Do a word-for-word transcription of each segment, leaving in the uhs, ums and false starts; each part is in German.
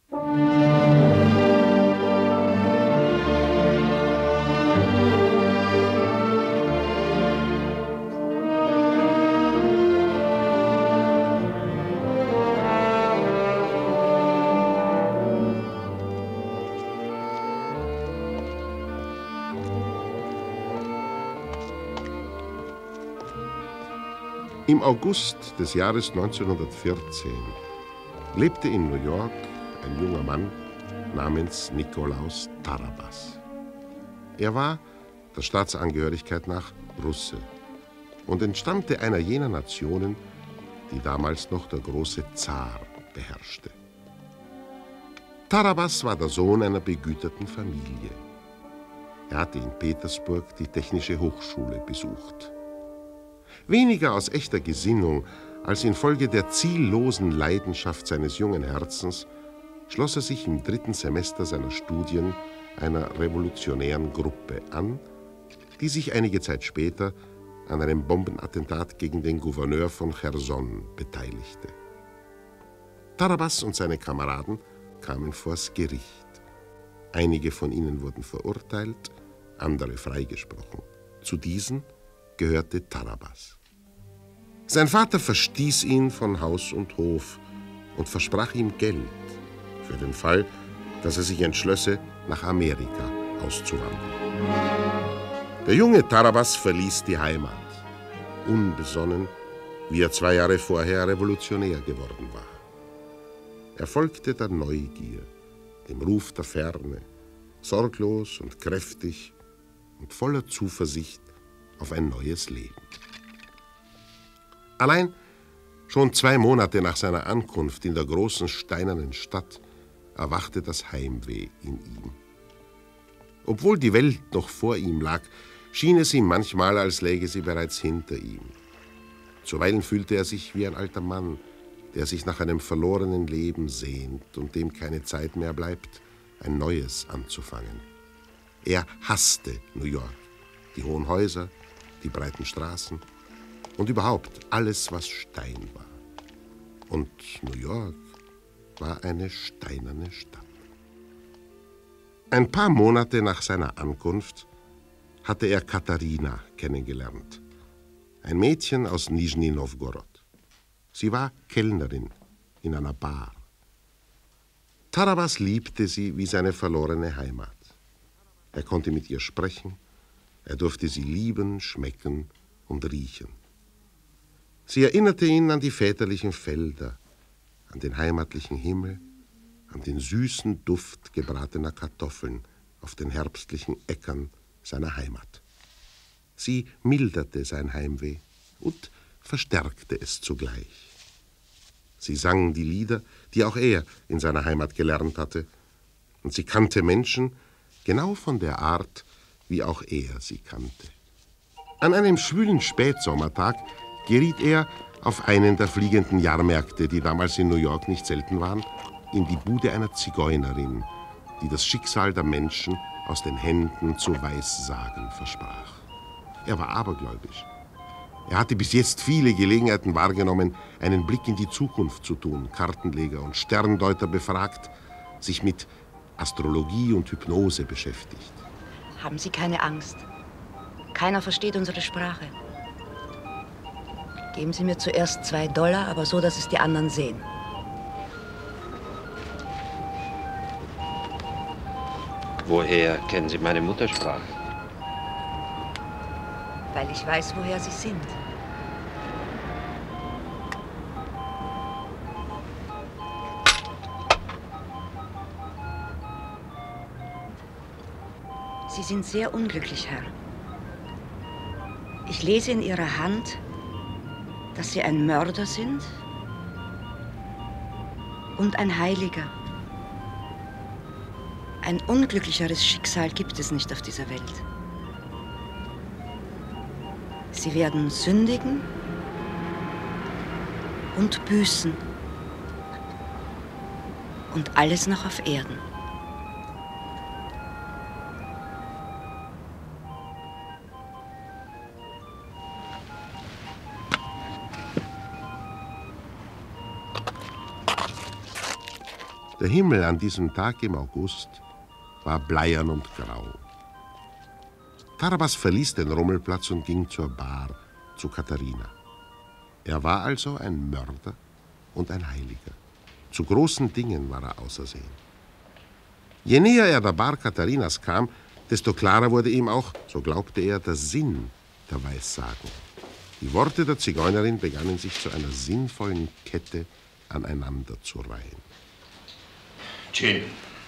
Im August des Jahres neunzehnhundertvierzehn lebte in New York ein junger Mann namens Nikolaus Tarabas. Er war der Staatsangehörigkeit nach Russe und entstammte einer jener Nationen, die damals noch der große Zar beherrschte. Tarabas war der Sohn einer begüterten Familie. Er hatte in Petersburg die Technische Hochschule besucht. Weniger aus echter Gesinnung als infolge der ziellosen Leidenschaft seines jungen Herzens schloss er sich im dritten Semester seiner Studien einer revolutionären Gruppe an, die sich einige Zeit später an einem Bombenattentat gegen den Gouverneur von Cherson beteiligte. Tarabas und seine Kameraden kamen vors Gericht. Einige von ihnen wurden verurteilt, andere freigesprochen. Zu diesen gehörte Tarabas. Sein Vater verstieß ihn von Haus und Hof und versprach ihm Geld für den Fall, dass er sich entschlösse, nach Amerika auszuwandern. Der junge Tarabas verließ die Heimat, unbesonnen, wie er zwei Jahre vorher revolutionär geworden war. Er folgte der Neugier, dem Ruf der Ferne, sorglos und kräftig und voller Zuversicht auf ein neues Leben. Allein schon zwei Monate nach seiner Ankunft in der großen steinernen Stadt erwachte das Heimweh in ihm. Obwohl die Welt noch vor ihm lag, schien es ihm manchmal, als läge sie bereits hinter ihm. Zuweilen fühlte er sich wie ein alter Mann, der sich nach einem verlorenen Leben sehnt und dem keine Zeit mehr bleibt, ein neues anzufangen. Er hasste New York, die hohen Häuser, die breiten Straßen und überhaupt alles, was Stein war. Und New York war eine steinerne Stadt. Ein paar Monate nach seiner Ankunft hatte er Katharina kennengelernt, ein Mädchen aus Nischni Nowgorod. Sie war Kellnerin in einer Bar. Tarabas liebte sie wie seine verlorene Heimat. Er konnte mit ihr sprechen, er durfte sie lieben, schmecken und riechen. Sie erinnerte ihn an die väterlichen Felder, an den heimatlichen Himmel, an den süßen Duft gebratener Kartoffeln auf den herbstlichen Äckern seiner Heimat. Sie milderte sein Heimweh und verstärkte es zugleich. Sie sang die Lieder, die auch er in seiner Heimat gelernt hatte, und sie kannte Menschen genau von der Art, wie auch er sie kannte. An einem schwülen Spätsommertag geriet er auf einen der fliegenden Jahrmärkte, die damals in New York nicht selten waren, in die Bude einer Zigeunerin, die das Schicksal der Menschen aus den Händen zu weissagen versprach. Er war abergläubisch. Er hatte bis jetzt viele Gelegenheiten wahrgenommen, einen Blick in die Zukunft zu tun, Kartenleger und Sterndeuter befragt, sich mit Astrologie und Hypnose beschäftigt. Haben Sie keine Angst. Keiner versteht unsere Sprache. Geben Sie mir zuerst zwei Dollar, aber so, dass es die anderen sehen. Woher kennen Sie meine Muttersprache? Weil ich weiß, woher Sie sind. Sie sind sehr unglücklich, Herr. Ich lese in Ihrer Hand, dass Sie ein Mörder sind und ein Heiliger. Ein unglücklicheres Schicksal gibt es nicht auf dieser Welt. Sie werden sündigen und büßen und alles noch auf Erden. Der Himmel an diesem Tag im August war bleiern und grau. Tarabas verließ den Rummelplatz und ging zur Bar, zu Katharina. Er war also ein Mörder und ein Heiliger. Zu großen Dingen war er ausersehen. Je näher er der Bar Katharinas kam, desto klarer wurde ihm auch, so glaubte er, der Sinn der Weissagung. Die Worte der Zigeunerin begannen sich zu einer sinnvollen Kette aneinander zu reihen. Gin.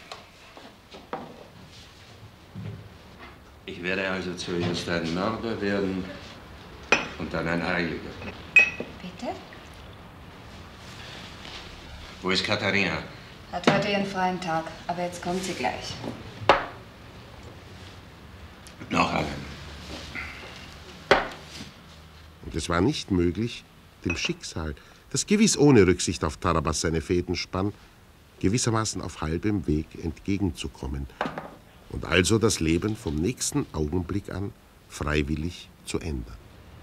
Ich werde also zuerst ein Mörder werden und dann ein Heiliger. Bitte? Wo ist Katharina? Hat heute ihren freien Tag, aber jetzt kommt sie gleich. Noch einen. Und es war nicht möglich, dem Schicksal, das gewiss ohne Rücksicht auf Tarabas seine Fäden spann, gewissermaßen auf halbem Weg entgegenzukommen und also das Leben vom nächsten Augenblick an freiwillig zu ändern.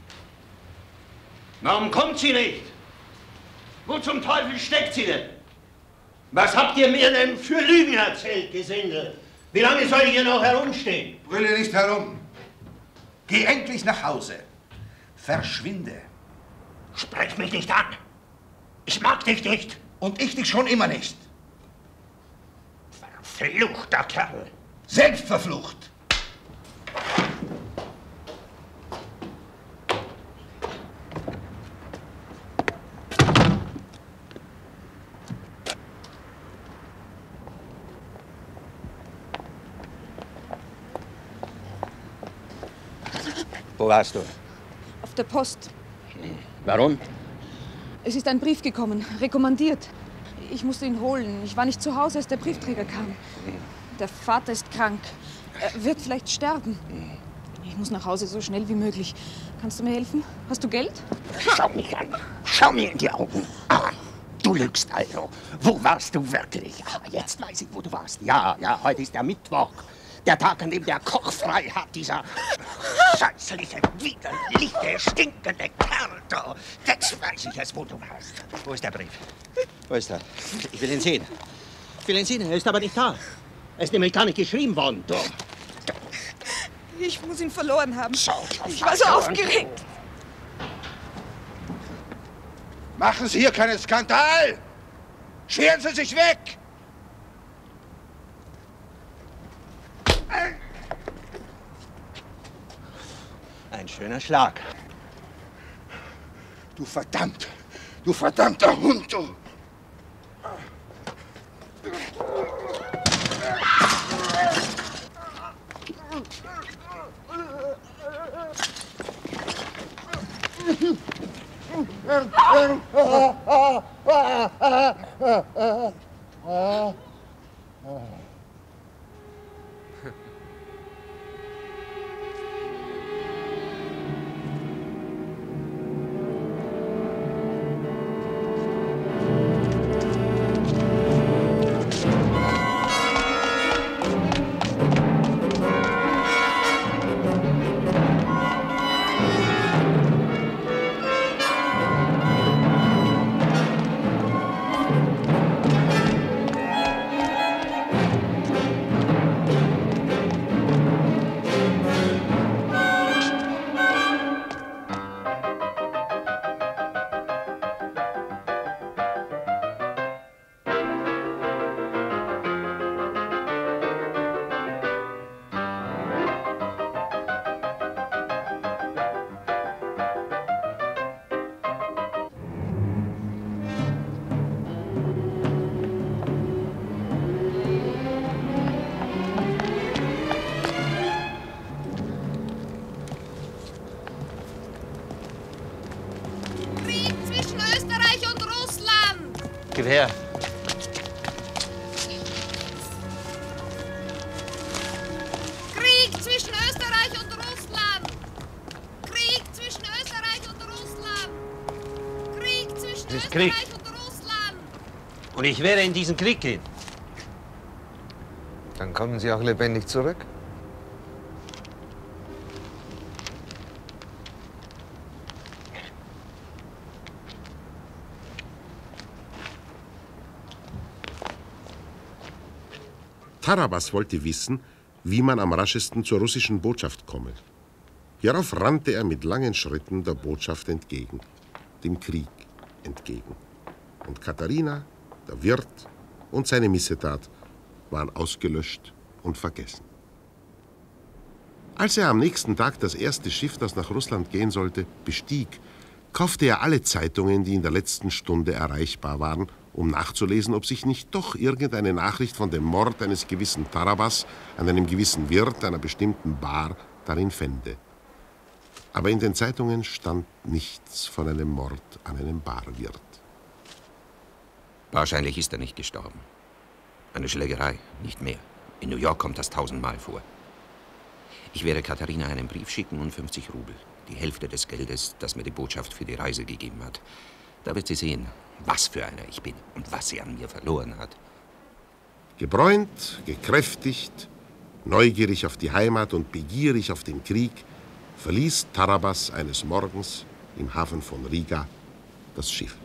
Warum kommt sie nicht? Wo zum Teufel steckt sie denn? Was habt ihr mir denn für Lügen erzählt, Gesindel? Wie lange soll ich hier noch herumstehen? Brülle nicht herum. Geh endlich nach Hause. Verschwinde. Sprech mich nicht an. Ich mag dich nicht. Und ich dich schon immer nicht. Verfluchter Kerl. Selbstverflucht. Wo warst du? Auf der Post. Warum? Es ist ein Brief gekommen, rekommandiert. Ich musste ihn holen. Ich war nicht zu Hause, als der Briefträger kam. Der Vater ist krank. Er wird vielleicht sterben. Ich muss nach Hause so schnell wie möglich. Kannst du mir helfen? Hast du Geld? Schau mich an. Schau mir in die Augen. Ah, du lügst also. Wo warst du wirklich? Ah, jetzt weiß ich, wo du warst. Ja, ja, heute ist der Mittwoch. Der Tag, an dem der Koch frei hat, dieser scheißliche, widerliche, stinkende Kerl da. Jetzt weiß ich es, wo du warst. Wo ist der Brief? Wo ist er? Ich will ihn sehen. Ich will ihn sehen, er ist aber nicht da. Er ist nämlich gar nicht geschrieben worden. Du. Ich muss ihn verloren haben. Schau, Ich war so aufgeregt. Machen Sie hier keinen Skandal. Scheren Sie sich weg. Ein schöner Schlag. Du verdammt, du verdammter Hund, du. Gewehr. Krieg zwischen Österreich und Russland. Krieg zwischen Österreich und Russland. Krieg zwischen Es ist Krieg. Österreich und Russland. Und ich werde in diesen Krieg gehen. Dann kommen Sie auch lebendig zurück? Tarabas wollte wissen, wie man am raschesten zur russischen Botschaft komme. Hierauf rannte er mit langen Schritten der Botschaft entgegen, dem Krieg entgegen. Und Katharina, der Wirt und seine Missetat waren ausgelöscht und vergessen. Als er am nächsten Tag das erste Schiff, das nach Russland gehen sollte, bestieg, kaufte er alle Zeitungen, die in der letzten Stunde erreichbar waren, um nachzulesen, ob sich nicht doch irgendeine Nachricht von dem Mord eines gewissen Tarabas an einem gewissen Wirt einer bestimmten Bar darin fände. Aber in den Zeitungen stand nichts von einem Mord an einem Barwirt. Wahrscheinlich ist er nicht gestorben. Eine Schlägerei, nicht mehr. In New York kommt das tausendmal vor. Ich werde Katharina einen Brief schicken und fünfzig Rubel. Die Hälfte des Geldes, das mir die Botschaft für die Reise gegeben hat. Da wird sie sehen, was für einer ich bin und was sie an mir verloren hat. Gebräunt, gekräftigt, neugierig auf die Heimat und begierig auf den Krieg, verließ Tarabas eines Morgens im Hafen von Riga das Schiff.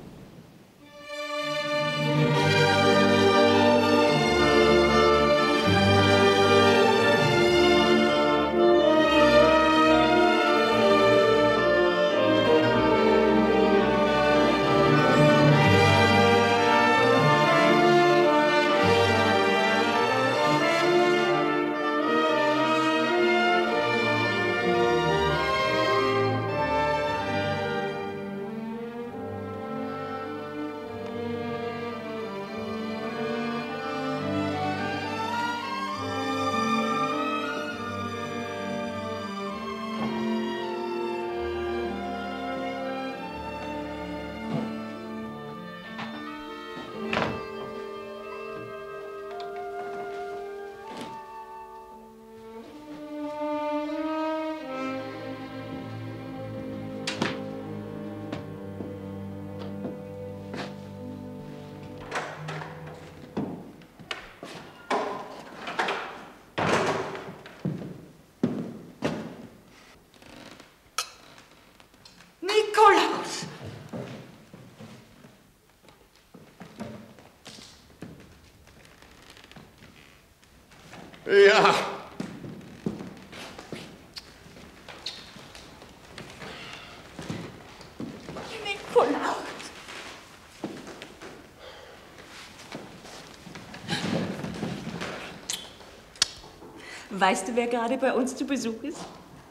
Nikolaus! Ja. Nikolaus! Weißt du, wer gerade bei uns zu Besuch ist?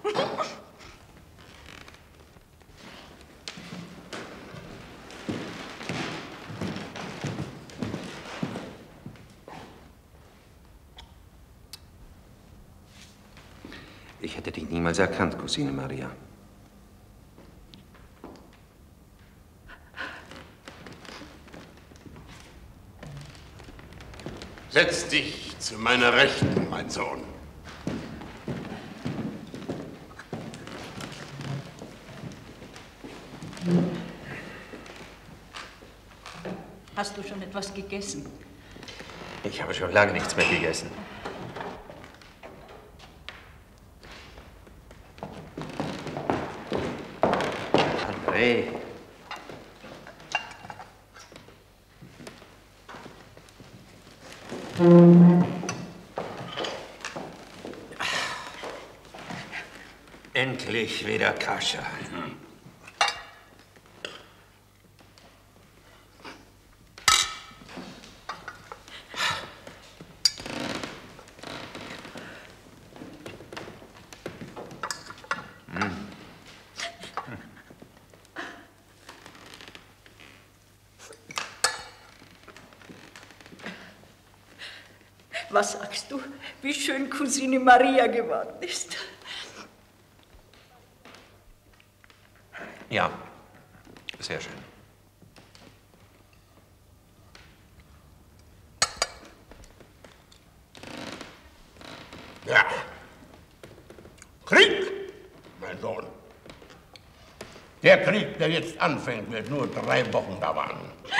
Ich hätte dich niemals erkannt, Cousine Maria. Setz dich zu meiner Rechten, mein Sohn. Hast du schon etwas gegessen? Ich habe schon lange nichts mehr gegessen. André. Endlich wieder Kascha. Was sagst du, wie schön Cousine Maria geworden ist? Ja, sehr schön. Ja. Krieg, mein Sohn. Der Krieg, der jetzt anfängt, wird nur drei Wochen dauern.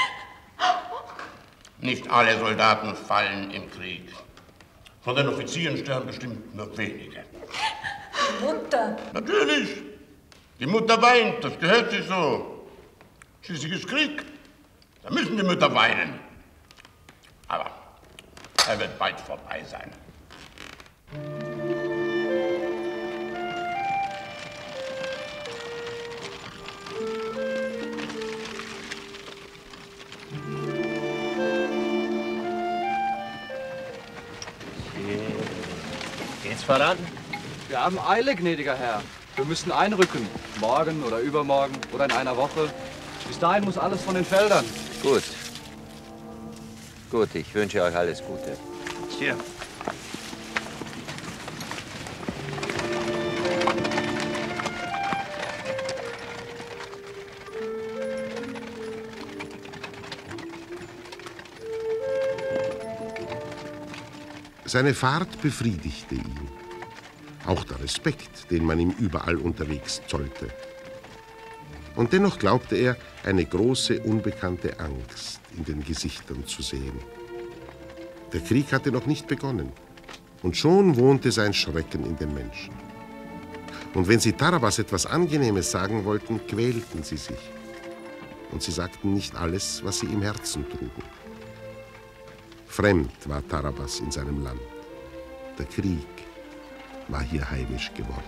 Nicht alle Soldaten fallen im Krieg. Von den Offizieren sterben bestimmt nur wenige. Mutter! Natürlich. Die Mutter weint, das gehört sich so. Schließlich ist Krieg. Da müssen die Mütter weinen. Aber Er wird bald vorbei sein. Geht's voran? Wir haben Eile, gnädiger Herr. Wir müssen einrücken. Morgen oder übermorgen oder in einer Woche. Bis dahin muss alles von den Feldern. Gut. Gut, ich wünsche euch alles Gute. Hier. Seine Fahrt befriedigte ihn. Auch der Respekt, den man ihm überall unterwegs zollte. Und dennoch glaubte er, eine große, unbekannte Angst in den Gesichtern zu sehen. Der Krieg hatte noch nicht begonnen. Und schon wohnte sein Schrecken in den Menschen. Und wenn sie Tarabas etwas Angenehmes sagen wollten, quälten sie sich. Und sie sagten nicht alles, was sie im Herzen trugen. Fremd war Tarabas in seinem Land. Der Krieg war hier heimisch geworden.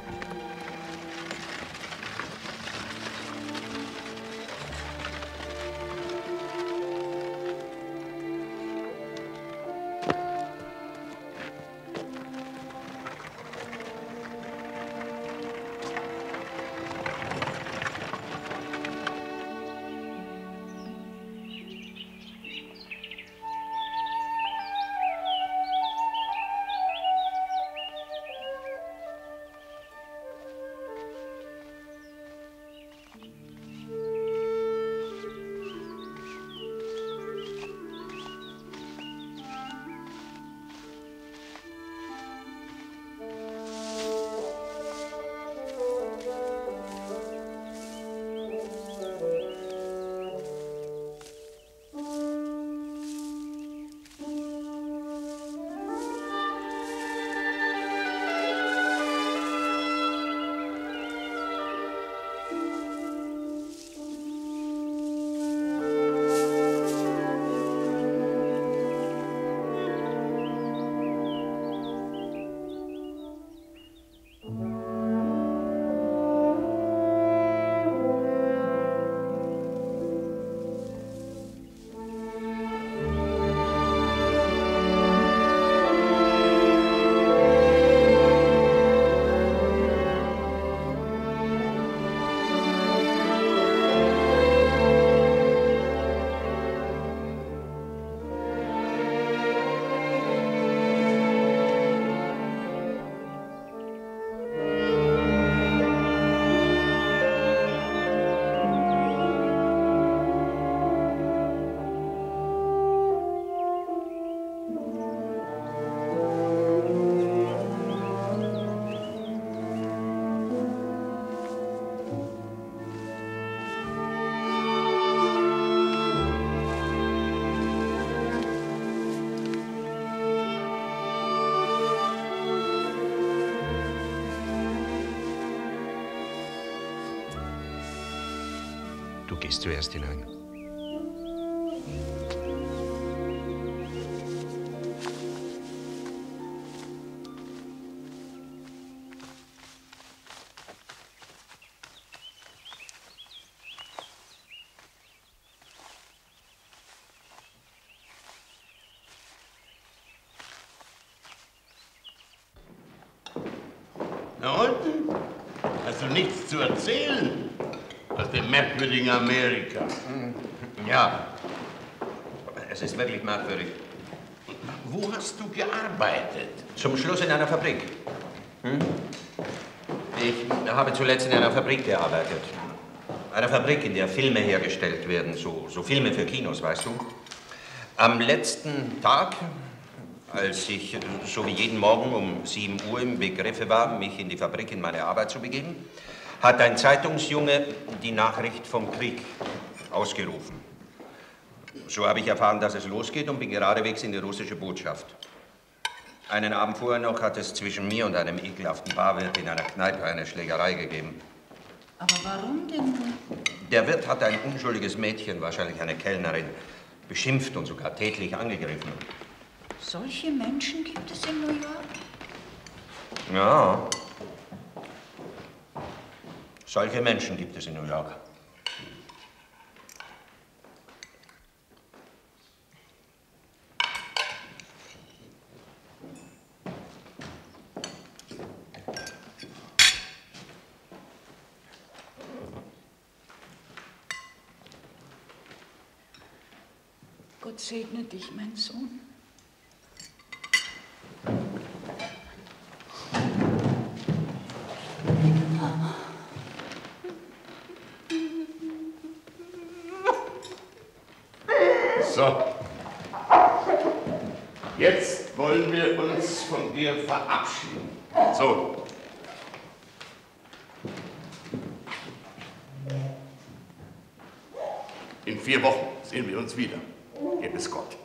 Du gehst zuerst hinein. Na und? Hast du nichts zu erzählen aus dem merkwürdigen Amerika? Ja, es ist wirklich merkwürdig. Wo hast du gearbeitet? Zum Schluss in einer Fabrik. Hm? Ich habe zuletzt in einer Fabrik gearbeitet. Eine Fabrik, in der Filme hergestellt werden, so, so Filme für Kinos, weißt du. Am letzten Tag, als ich so wie jeden Morgen um sieben Uhr im Begriffe war, mich in die Fabrik in meine Arbeit zu begeben, hat ein Zeitungsjunge die Nachricht vom Krieg ausgerufen. So habe ich erfahren, dass es losgeht und bin geradewegs in die russische Botschaft. Einen Abend vorher noch hat es zwischen mir und einem ekelhaften Barwirt in einer Kneipe eine Schlägerei gegeben. Aber warum denn? Der Wirt hat ein unschuldiges Mädchen, wahrscheinlich eine Kellnerin, beschimpft und sogar tätlich angegriffen. Solche Menschen gibt es in New York? Ja. Solche Menschen gibt es in New York. Gott segne dich, mein Sohn. So. Jetzt wollen wir uns von dir verabschieden. So. In vier Wochen sehen wir uns wieder. Gewiss Gott.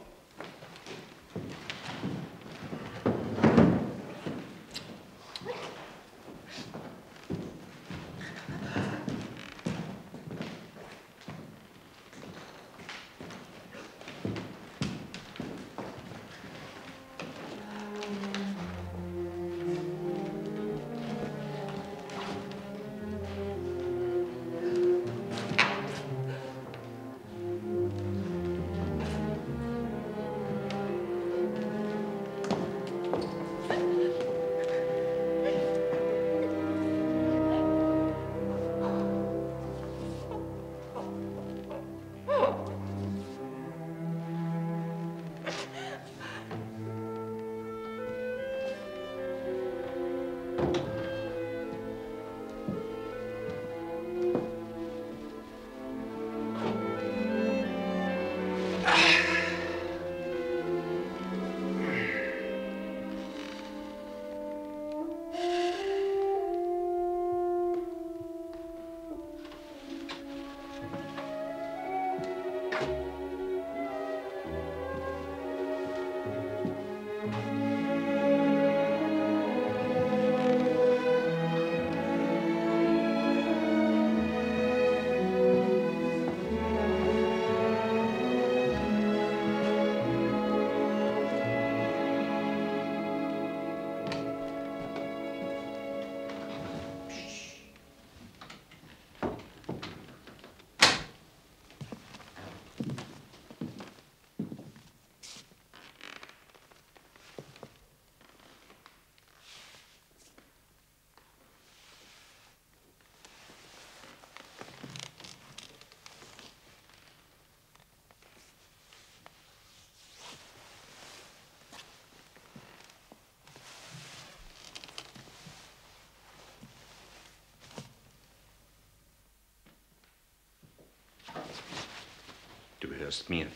Du hörst mir.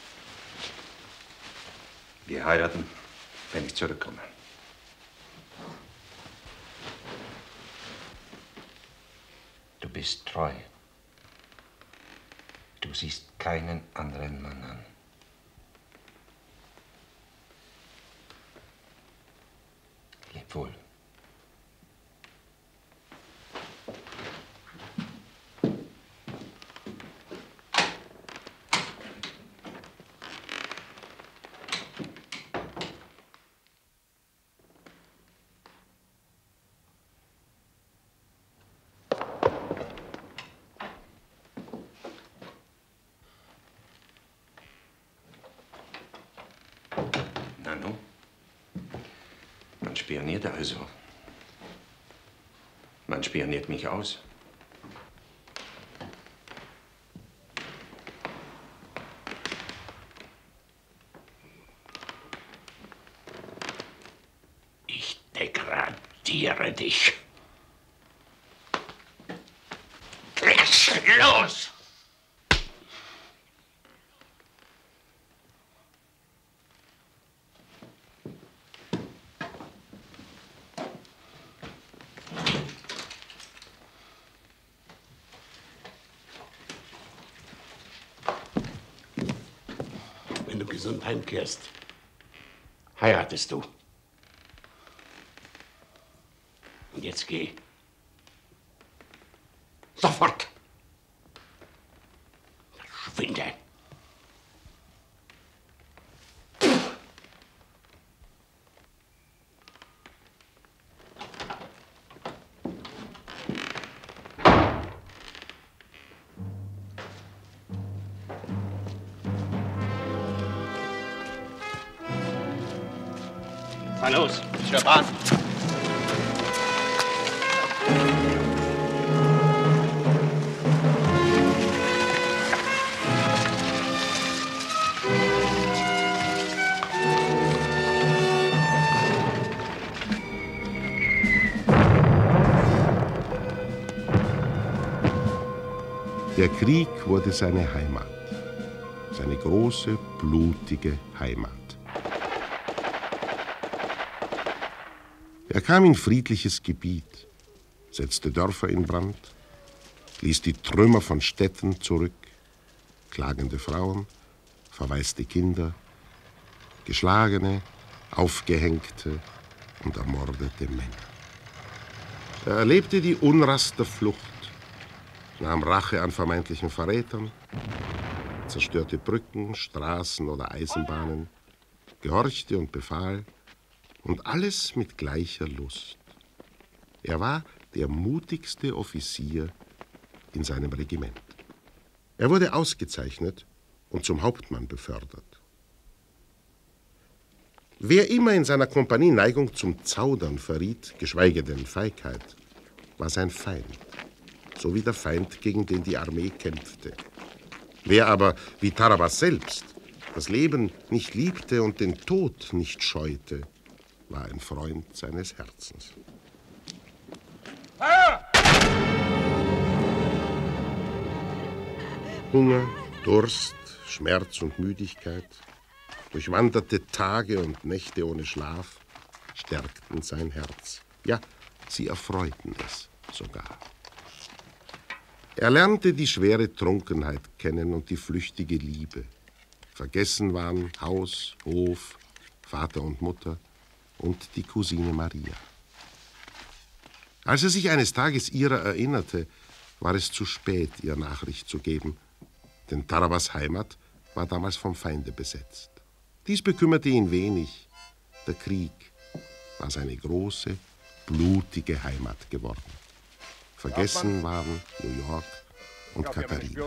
Wir heiraten, wenn ich zurückkomme. Du bist treu. Du siehst keinen anderen Mann an. Leb wohl. Nanu, man spioniert also. Man spioniert mich aus. Ich degradiere dich. Lass los! Wenn du gesund heimkehrst, heiratest du. Und jetzt geh. Sofort! Verschwinde! Fahr los, zur Bahn. Der Krieg wurde seine Heimat, seine große, blutige Heimat. Er kam in friedliches Gebiet, setzte Dörfer in Brand, ließ die Trümmer von Städten zurück, klagende Frauen, verwaiste Kinder, geschlagene, aufgehängte und ermordete Männer. Er erlebte die Unrast der Flucht, nahm Rache an vermeintlichen Verrätern, zerstörte Brücken, Straßen oder Eisenbahnen, gehorchte und befahl, und alles mit gleicher Lust. Er war der mutigste Offizier in seinem Regiment. Er wurde ausgezeichnet und zum Hauptmann befördert. Wer immer in seiner Kompanie Neigung zum Zaudern verriet, geschweige denn Feigheit, war sein Feind, so wie der Feind, gegen den die Armee kämpfte. Wer aber, wie Tarabas selbst, das Leben nicht liebte und den Tod nicht scheute, war ein Freund seines Herzens. Hunger, Durst, Schmerz und Müdigkeit, durchwanderte Tage und Nächte ohne Schlaf, stärkten sein Herz. Ja, sie erfreuten es sogar. Er lernte die schwere Trunkenheit kennen und die flüchtige Liebe. Vergessen waren Haus, Hof, Vater und Mutter und die Cousine Maria. Als er sich eines Tages ihrer erinnerte, war es zu spät, ihr Nachricht zu geben, denn Tarabas Heimat war damals vom Feinde besetzt. Dies bekümmerte ihn wenig. Der Krieg war seine große, blutige Heimat geworden. Vergessen waren New York und Katharina.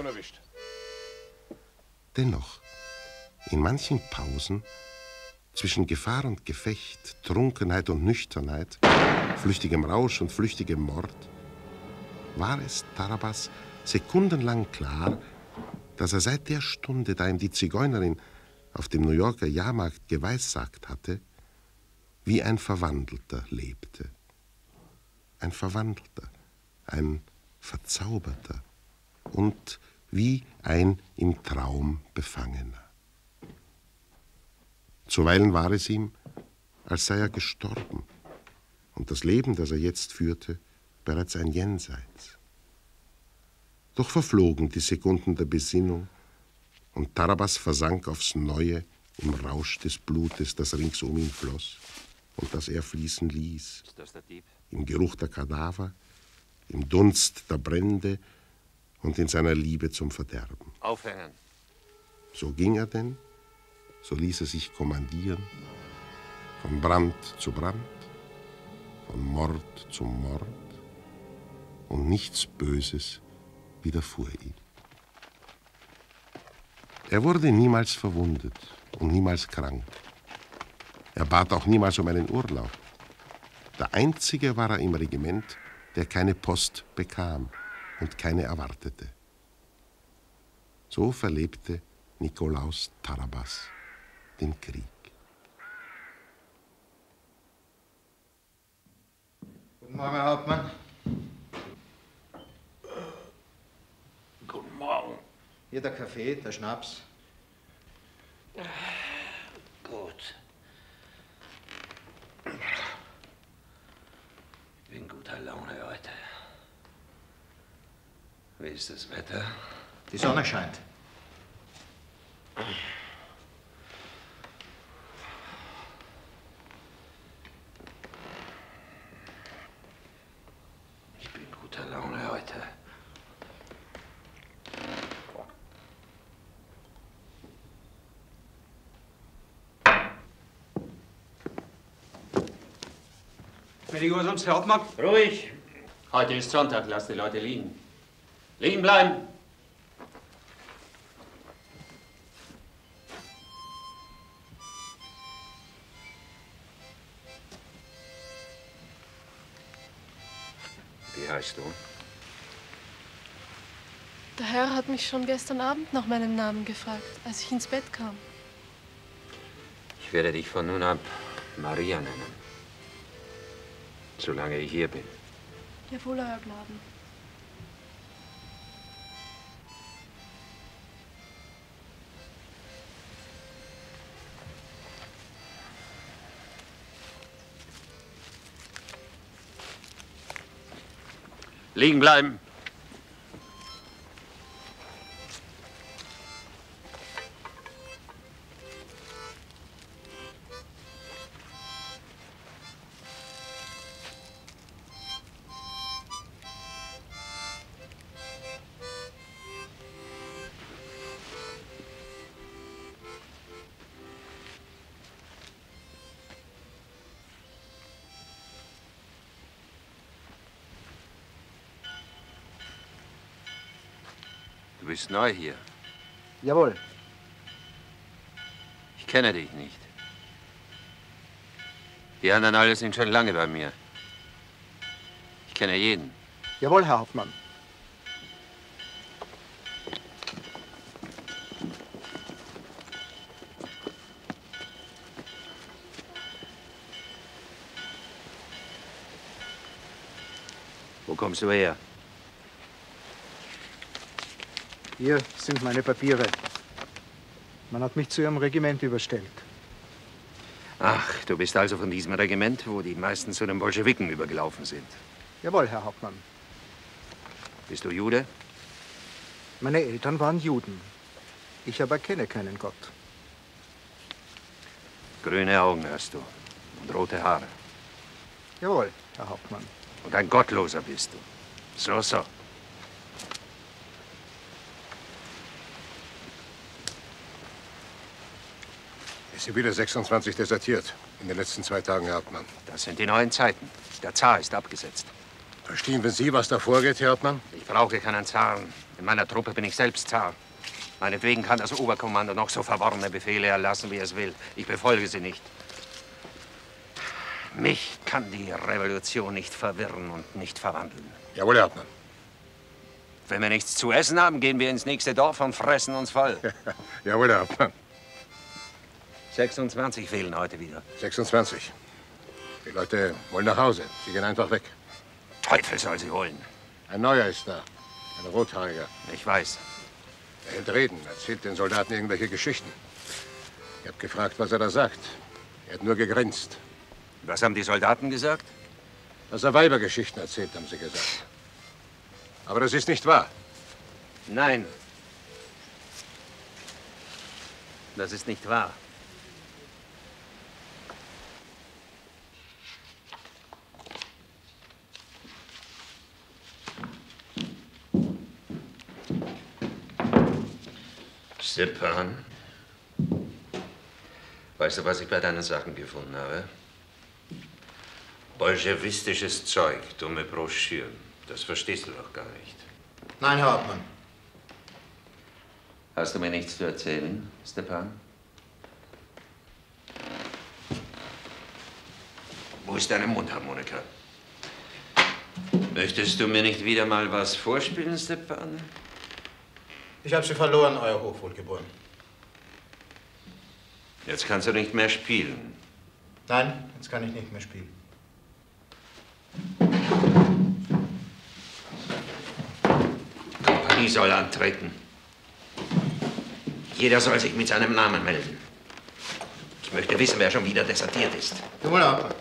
Dennoch, in manchen Pausen, zwischen Gefahr und Gefecht, Trunkenheit und Nüchternheit, flüchtigem Rausch und flüchtigem Mord, war es Tarabas sekundenlang klar, dass er seit der Stunde, da ihm die Zigeunerin auf dem New Yorker Jahrmarkt geweissagt hatte, wie ein Verwandelter lebte. Ein Verwandelter, ein Verzauberter und wie ein im Traum Befangener. Zuweilen war es ihm, als sei er gestorben und das Leben, das er jetzt führte, bereits ein Jenseits. Doch verflogen die Sekunden der Besinnung und Tarabas versank aufs Neue im Rausch des Blutes, das rings um ihn floss und das er fließen ließ, Ist das der Dieb? im Geruch der Kadaver, im Dunst der Brände und in seiner Liebe zum Verderben. Aufhängen. So ging er denn, so ließ er sich kommandieren, von Brand zu Brand, von Mord zu Mord, und nichts Böses widerfuhr ihm. Er wurde niemals verwundet und niemals krank. Er bat auch niemals um einen Urlaub. Der Einzige war er im Regiment, der keine Post bekam und keine erwartete. So verlebte Nikolaus Tarabas den Krieg. Guten Morgen, Herr Hauptmann. Guten Morgen. Hier der Kaffee, der Schnaps. Gut. Ich bin guter Laune heute. Wie ist das Wetter? Die Sonne scheint. Ich bin guter Laune heute. Gnädiger sonst, Herr Hauptmann? Ruhig. Heute ist Sonntag, lass die Leute liegen. Liegen bleiben. heißt du? Der Herr hat mich schon gestern Abend nach meinem Namen gefragt, als ich ins Bett kam. Ich werde dich von nun ab Maria nennen. Solange ich hier bin. Jawohl, Euer Gnaden. Liegen bleiben. Du bist neu hier. Jawohl. Ich kenne dich nicht. Die anderen alle sind schon lange bei mir. Ich kenne jeden. Jawohl, Herr Hauptmann. Wo kommst du her? Hier sind meine Papiere. Man hat mich zu Ihrem Regiment überstellt. Ach, du bist also von diesem Regiment, wo die meisten zu den Bolschewiken übergelaufen sind. Jawohl, Herr Hauptmann. Bist du Jude? Meine Eltern waren Juden. Ich aber kenne keinen Gott. Grüne Augen hast du und rote Haare. Jawohl, Herr Hauptmann. Und ein Gottloser bist du. So, so. Es sind wieder sechsundzwanzig desertiert. In den letzten zwei Tagen, Herr Hauptmann. Das sind die neuen Zeiten. Der Zar ist abgesetzt. Verstehen wir Sie, was da vorgeht, Herr Hauptmann? Ich brauche keinen Zaren. In meiner Truppe bin ich selbst Zar. Meinetwegen kann das Oberkommando noch so verworrene Befehle erlassen, wie es will. Ich befolge sie nicht. Mich kann die Revolution nicht verwirren und nicht verwandeln. Jawohl, Herr Hauptmann. Wenn wir nichts zu essen haben, gehen wir ins nächste Dorf und fressen uns voll. Jawohl, Herr Hauptmann. sechsundzwanzig fehlen heute wieder. sechsundzwanzig. Die Leute wollen nach Hause. Sie gehen einfach weg. Teufel soll sie holen. Ein Neuer ist da. Ein Rothaariger. Ich weiß. Er hält Reden, erzählt den Soldaten irgendwelche Geschichten. Ich habe gefragt, was er da sagt. Er hat nur gegrinst. Was haben die Soldaten gesagt? Dass er Weibergeschichten erzählt, haben sie gesagt. Aber das ist nicht wahr. Nein. Das ist nicht wahr. Stepan, weißt du, was ich bei deinen Sachen gefunden habe? Bolschewistisches Zeug, dumme Broschüren. Das verstehst du doch gar nicht. Nein, Herr Hauptmann. Hast du mir nichts zu erzählen, Stepan? Wo ist deine Mundharmonika? Möchtest du mir nicht wieder mal was vorspielen, Stepan? Ich habe sie verloren, Euer Hochwohlgeboren. Jetzt kannst du nicht mehr spielen. Nein, jetzt kann ich nicht mehr spielen. Kompanie soll antreten. Jeder soll sich mit seinem Namen melden. Ich möchte wissen, wer schon wieder desertiert ist. Jawohl, Herr Hauptmann.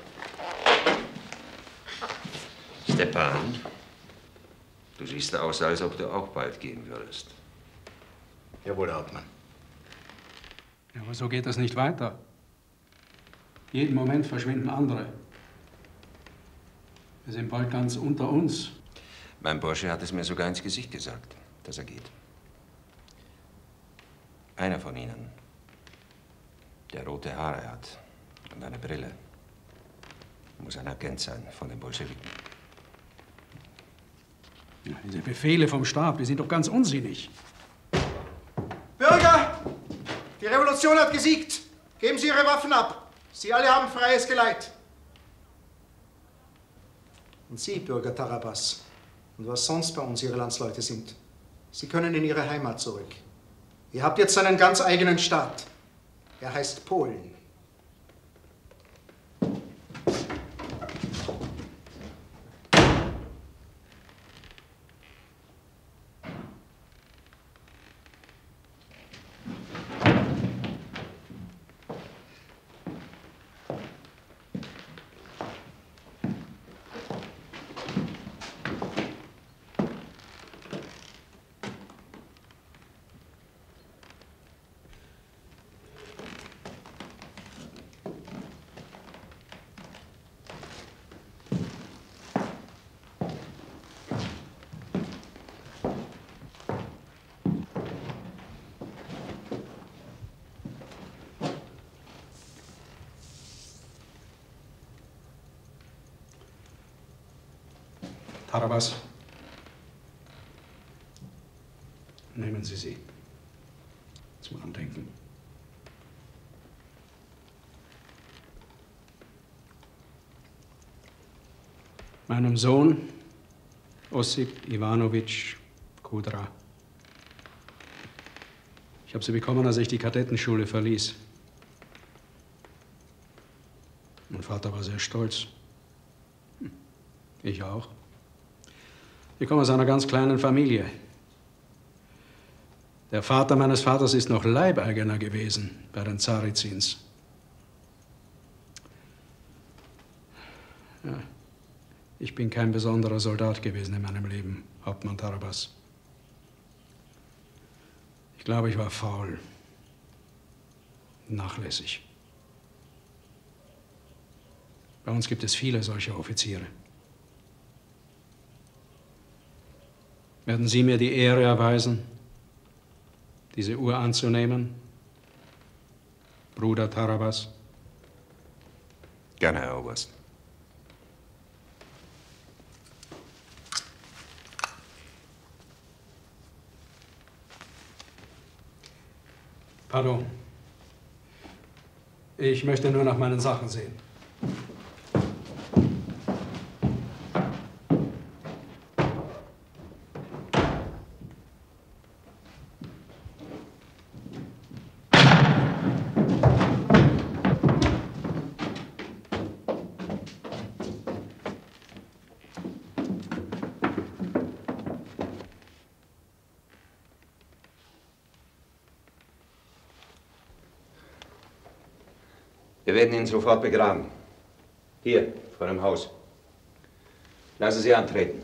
Stepan, du siehst aus, als ob du auch bald gehen würdest. Jawohl, Herr Hauptmann. Ja, aber so geht das nicht weiter. Jeden Moment verschwinden andere. Wir sind bald ganz unter uns. Mein Bursche hat es mir sogar ins Gesicht gesagt, dass er geht. Einer von ihnen, der rote Haare hat und eine Brille, muss ein Agent sein von den Bolschewiken. Ja, diese Befehle vom Stab, die sind doch ganz unsinnig. Bürger! Die Revolution hat gesiegt. Geben Sie Ihre Waffen ab. Sie alle haben freies Geleit. Und Sie, Bürger Tarabas, und was sonst bei uns Ihre Landsleute sind. Sie können in Ihre Heimat zurück. Ihr habt jetzt einen ganz eigenen Staat. Er heißt Polen. Tarabas, nehmen Sie sie zum Andenken. Meinem Sohn Ossip Iwanowitsch Kudra. Ich habe sie bekommen, als ich die Kadettenschule verließ. Mein Vater war sehr stolz. Ich auch. Ich komme aus einer ganz kleinen Familie. Der Vater meines Vaters ist noch Leibeigener gewesen bei den Zarizins. Ja, ich bin kein besonderer Soldat gewesen in meinem Leben, Hauptmann Tarabas. Ich glaube, ich war faul, nachlässig. Bei uns gibt es viele solcher Offiziere. Werden Sie mir die Ehre erweisen, diese Uhr anzunehmen, Bruder Tarabas? Gerne, Herr Oberst. Pardon. Ich möchte nur nach meinen Sachen sehen. Wir werden ihn sofort begraben. Hier, vor dem Haus. Lassen Sie antreten.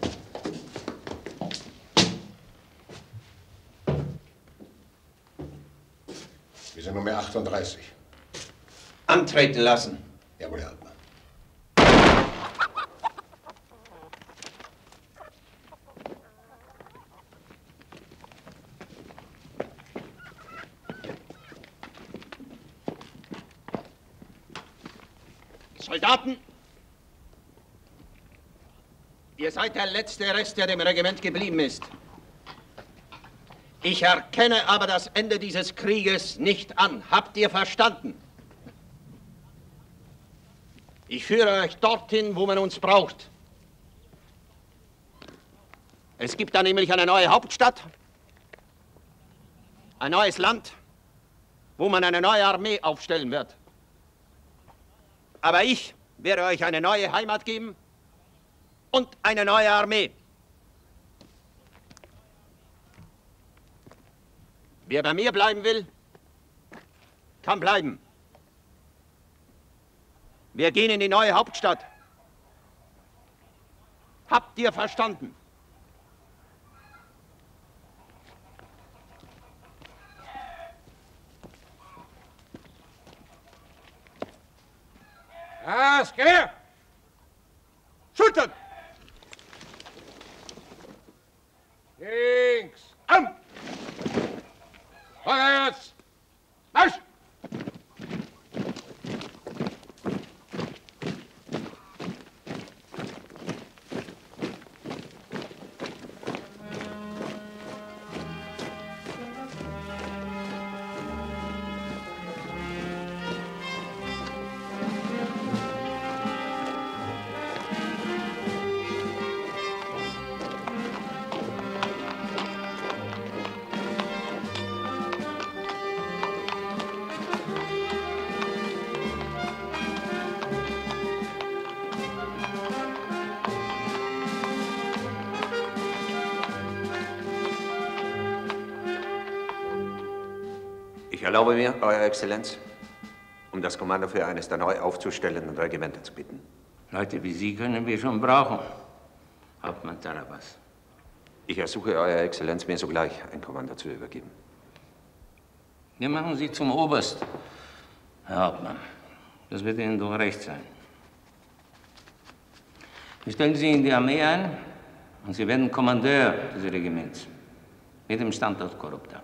Wir sind Nummer achtunddreißig. Antreten lassen. Jawohl, Herr Hauptmann. Soldaten! Ihr seid der letzte Rest, der dem Regiment geblieben ist. Ich erkenne aber das Ende dieses Krieges nicht an. Habt ihr verstanden? Ich führe euch dorthin, wo man uns braucht. Es gibt da nämlich eine neue Hauptstadt, ein neues Land, wo man eine neue Armee aufstellen wird. Aber ich werde euch eine neue Heimat geben und eine neue Armee. Wer bei mir bleiben will, kann bleiben. Wir gehen in die neue Hauptstadt. Habt ihr verstanden? Gas, geh her! Schultern! Links! An! Vorwärts! Marsch! Ich erlaube mir, Euer Exzellenz, um das Kommando für eines der neu aufzustellenden Regimenter zu bitten. Leute wie Sie können wir schon brauchen, Hauptmann Tarabas. Ich ersuche Euer Exzellenz, mir sogleich ein Kommando zu übergeben. Wir machen Sie zum Oberst, Herr Hauptmann. Das wird Ihnen doch recht sein. Wir stellen Sie in die Armee ein und Sie werden Kommandeur des Regiments mit dem Standort Korrupta.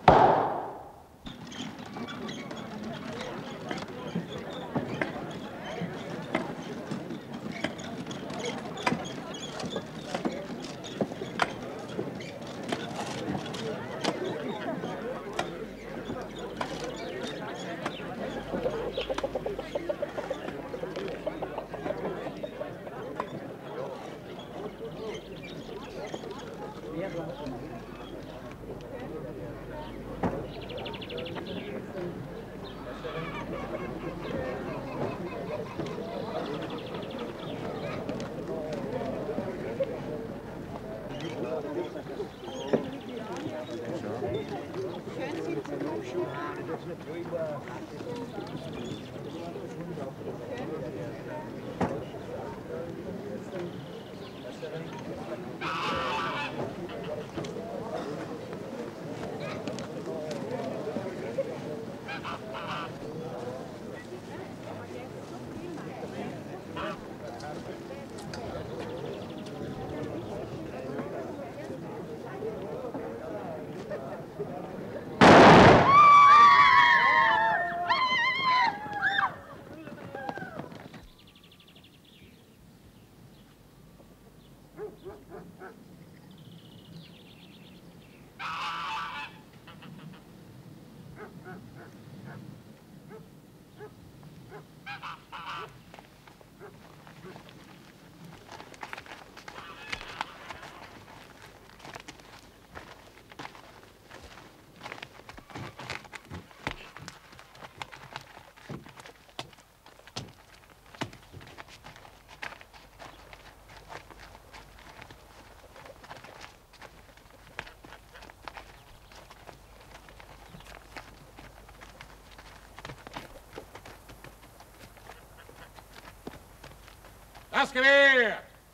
Das Gewehr!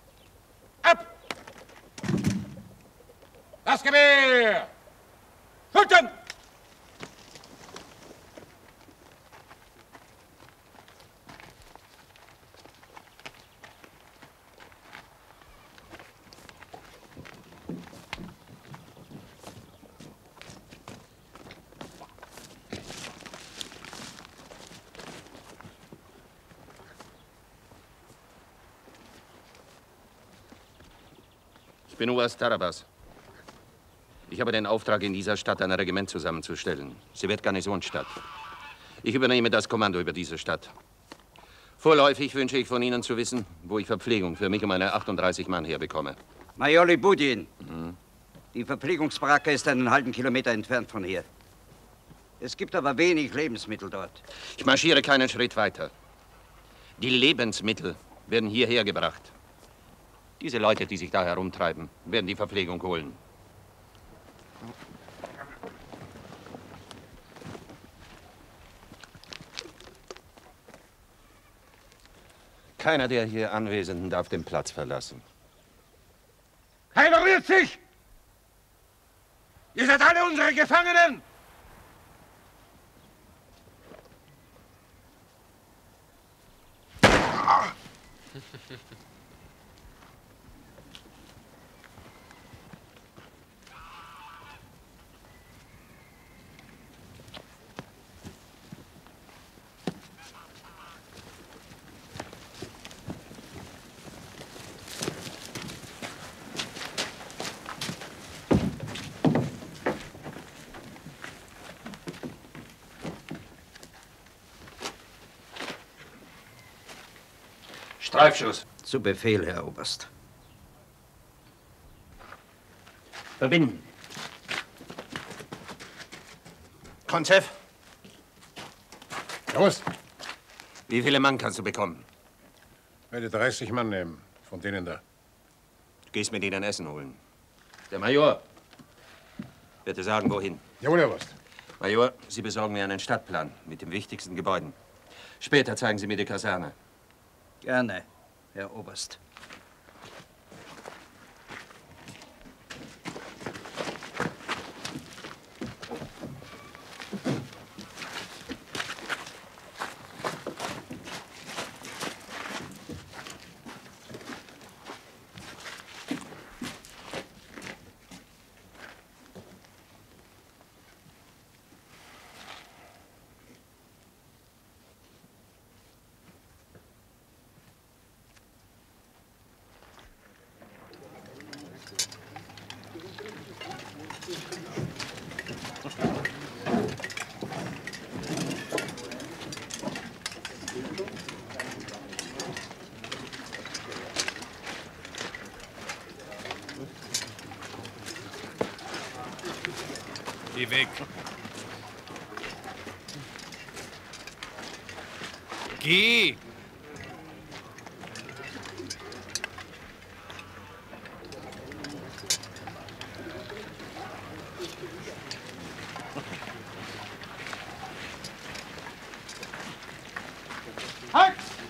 Ab! Das Gewehr! Schützen! Ich bin Oberst Tarabas. Ich habe den Auftrag, in dieser Stadt ein Regiment zusammenzustellen. Sie wird Garnisonsstadt. Ich übernehme das Kommando über diese Stadt. Vorläufig wünsche ich von Ihnen zu wissen, wo ich Verpflegung für mich und meine achtunddreißig Mann herbekomme. Major Libudin. Mhm. Die Verpflegungsbaracke ist einen halben Kilometer entfernt von hier. Es gibt aber wenig Lebensmittel dort. Ich marschiere keinen Schritt weiter. Die Lebensmittel werden hierher gebracht. Diese Leute, die sich da herumtreiben, werden die Verpflegung holen. Keiner der hier Anwesenden darf den Platz verlassen. Keiner rührt sich! Ihr seid alle unsere Gefangenen! Streifschuss. Zu Befehl, Herr Oberst. Verbinden. Konzev. Los! Wie viele Mann kannst du bekommen? Ich werde dreißig Mann nehmen, von denen da. Du gehst mit ihnen Essen holen. Der Major wird dir sagen, wohin. Jawohl, Herr Oberst. Major, Sie besorgen mir einen Stadtplan mit den wichtigsten Gebäuden. Später zeigen Sie mir die Kaserne. Gerne, Herr Oberst. Geh weg. Geh! Halt!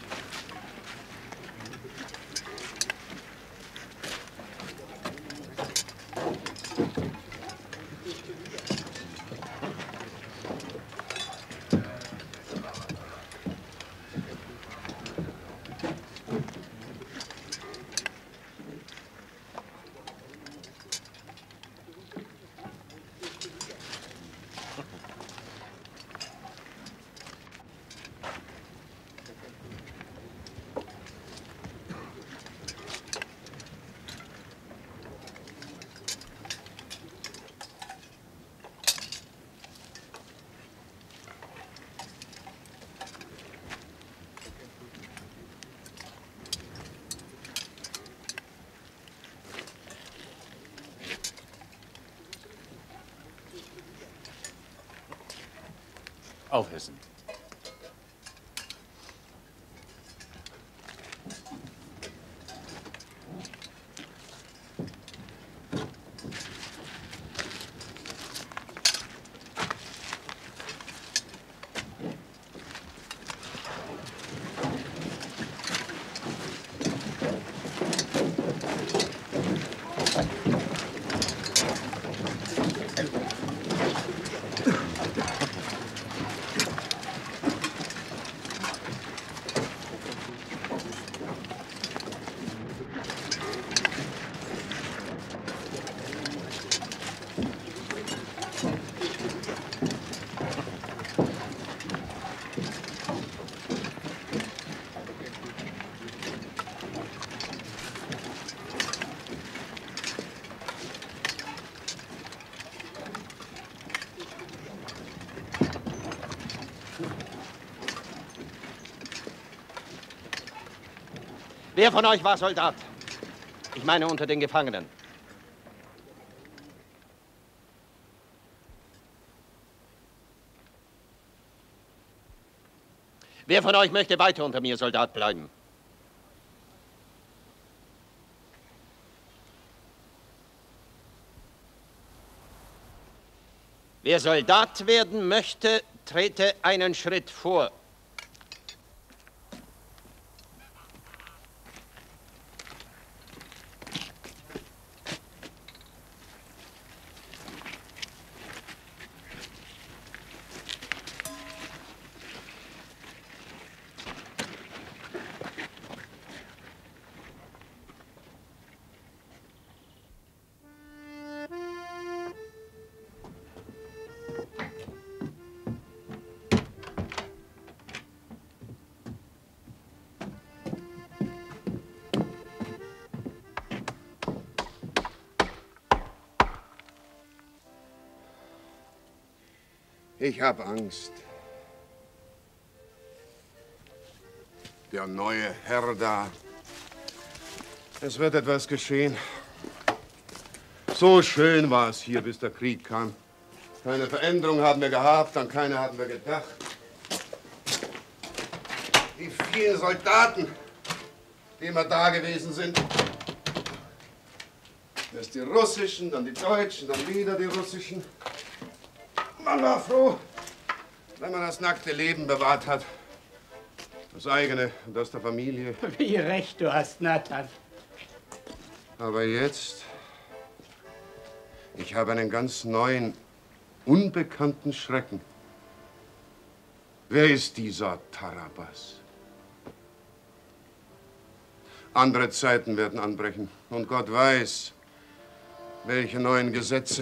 Aufhissen. Wer von euch war Soldat? Ich meine unter den Gefangenen. Wer von euch möchte weiter unter mir Soldat bleiben? Wer Soldat werden möchte, trete einen Schritt vor. Ich habe Angst. Der neue Herr da. Es wird etwas geschehen. So schön war es hier, bis der Krieg kam. Keine Veränderung haben wir gehabt, an keine hatten wir gedacht. Die vielen Soldaten, die immer da gewesen sind. Erst die russischen, dann die deutschen, dann wieder die russischen. Man war froh, wenn man das nackte Leben bewahrt hat. Das eigene und das der Familie. Wie recht du hast, Nathan. Aber jetzt, ich habe einen ganz neuen, unbekannten Schrecken. Wer ist dieser Tarabas? Andere Zeiten werden anbrechen. Und Gott weiß, welche neuen Gesetze.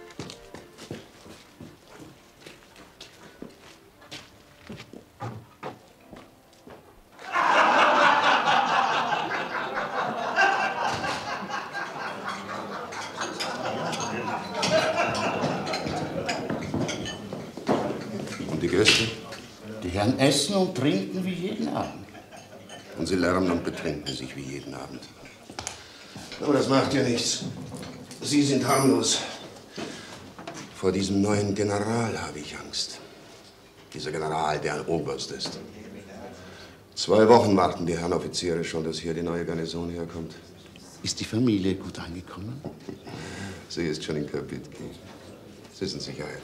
Und die Gäste? Die Herren essen und trinken wie jeden Abend. Und sie lärmen und betrinken sich wie jeden Abend. Aber das macht ja nichts. Sie sind harmlos. Vor diesem neuen General habe ich Angst. Dieser General, der ein Oberst ist. Zwei Wochen warten die Herren Offiziere schon, dass hier die neue Garnison herkommt. Ist die Familie gut angekommen? Sie ist schon in Kapitki. Sie ist in Sicherheit.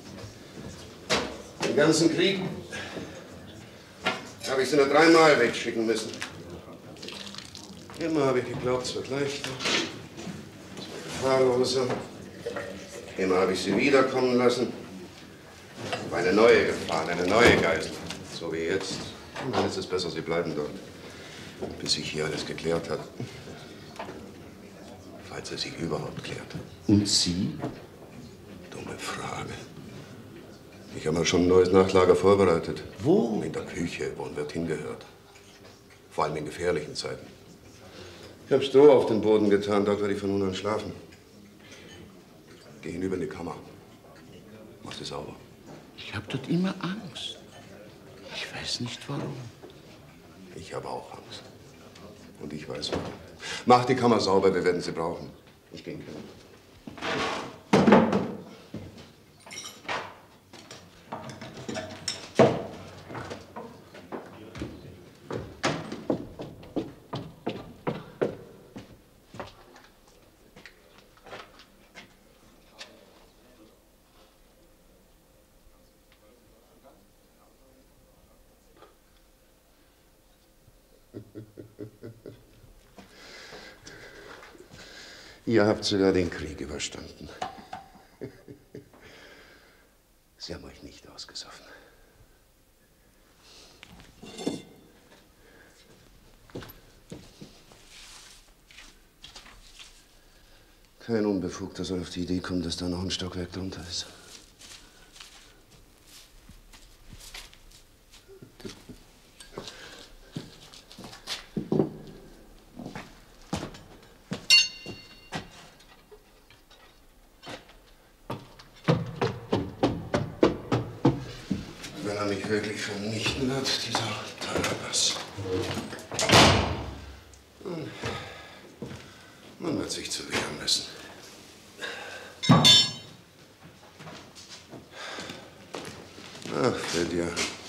Den ganzen Krieg habe ich sie nur dreimal wegschicken müssen. Immer habe ich geglaubt, es wird leichter, es wird gefahrloser. Immer habe ich sie wiederkommen lassen. Aber eine neue Gefahr, eine neue Geisel. So wie jetzt. Und dann ist es besser, sie bleiben dort, bis sich hier alles geklärt hat. Falls es sich überhaupt klärt. Und Sie? Dumme Frage. Ich habe mal schon ein neues Nachlager vorbereitet. Wo? In der Küche, wo ein Wirt hingehört. Vor allem in gefährlichen Zeiten. Ich habe Stroh auf den Boden getan, dort werde ich von nun an schlafen. Geh hinüber in die Kammer. Mach sie sauber. Ich habe dort immer Angst. Ich weiß nicht warum. Ich habe auch Angst. Und ich weiß warum. Mach die Kammer sauber, wir werden sie brauchen. Ich gehe in die Kammer. Ihr habt sogar den Krieg überstanden. Sie haben euch nicht ausgesoffen. Kein Unbefugter soll auf die Idee kommen, dass da noch ein Stockwerk drunter ist. Wenn er mich wirklich vernichten wird, dieser Tarabas. Man wird sich zu wehren müssen. Ach, Fedja.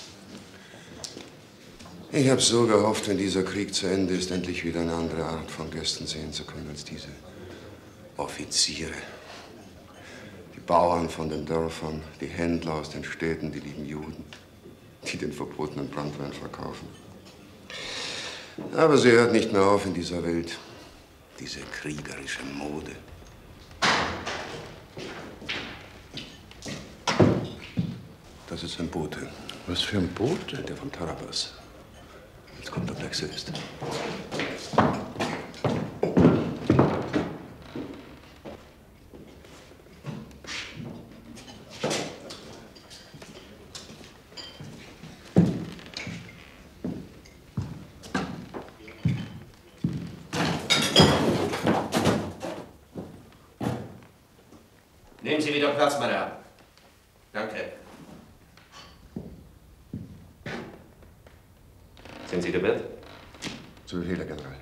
Ich habe so gehofft, wenn dieser Krieg zu Ende ist, endlich wieder eine andere Art von Gästen sehen zu können als diese Offiziere. Die Bauern von den Dörfern, die Händler aus den Städten, die lieben Juden, die den verbotenen Branntwein verkaufen. Aber sie hört nicht mehr auf in dieser Welt. Diese kriegerische Mode. Das ist ein Bote. Was für ein Bote? Der von Tarabas. Jetzt kommt der Black selbst. Nehmen Sie wieder Platz, meine Herren. Danke. Sind Sie gewillt? Zu Befehl, Herr General.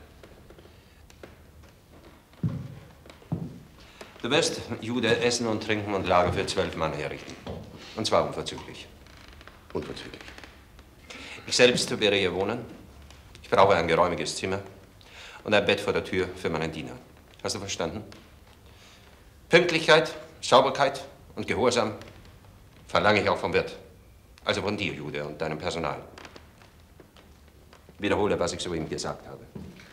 Du wirst, Jude, Essen und Trinken und Lager für zwölf Mann herrichten. Und zwar unverzüglich. Unverzüglich. Ich selbst werde hier wohnen. Ich brauche ein geräumiges Zimmer und ein Bett vor der Tür für meinen Diener. Hast du verstanden? Pünktlichkeit, Sauberkeit und Gehorsam Verlange ich auch vom Wirt. Also von dir, Jude, und deinem Personal. Wiederhole, was ich soeben gesagt habe.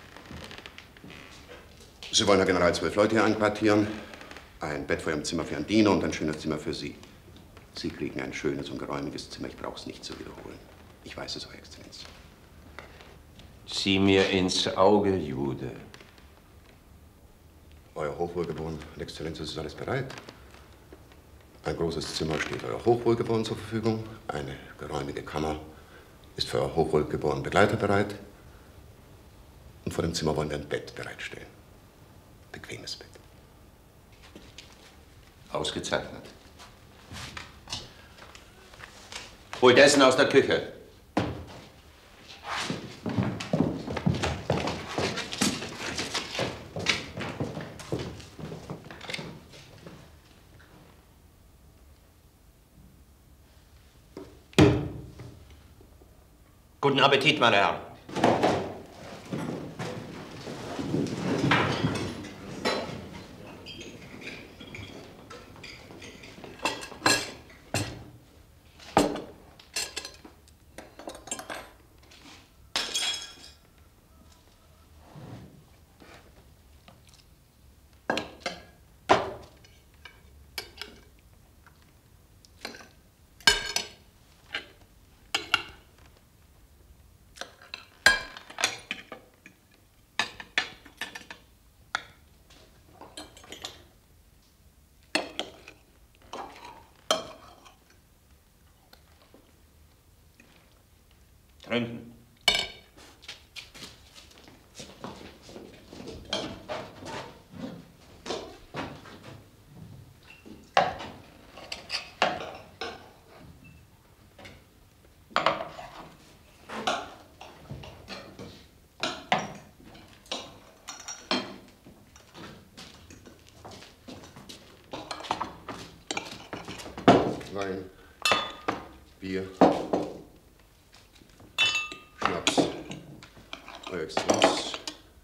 Sie wollen, Herr General, zwölf Leute hier einquartieren. Ein Bett vor Ihrem Zimmer für einen Diener und ein schönes Zimmer für Sie. Sie kriegen ein schönes und geräumiges Zimmer. Ich brauche es nicht zu wiederholen. Ich weiß es, Euer Exzellenz. Sieh mir ins Auge, Jude. Euer Hochwohlgeboren und Exzellenz, es ist alles bereit. Ein großes Zimmer steht Euer Hochwohlgeboren zur Verfügung. Eine geräumige Kammer ist für Euer Hochwohlgeboren Begleiter bereit. Und vor dem Zimmer wollen wir ein Bett bereitstellen. Bequemes Bett. Ausgezeichnet. Holt Essen aus der Küche. Guten Appetit, meine Herren. Trinken. Wein, Bier, Schnaps, Euer Exzellenz.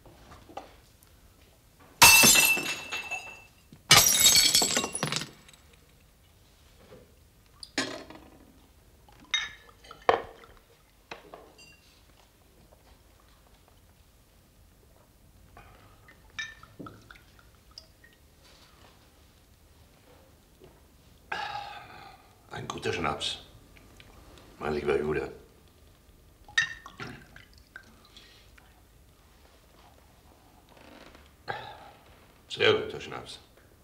Ein guter Schnaps, mein lieber Jude. Sehr guter Schnaps.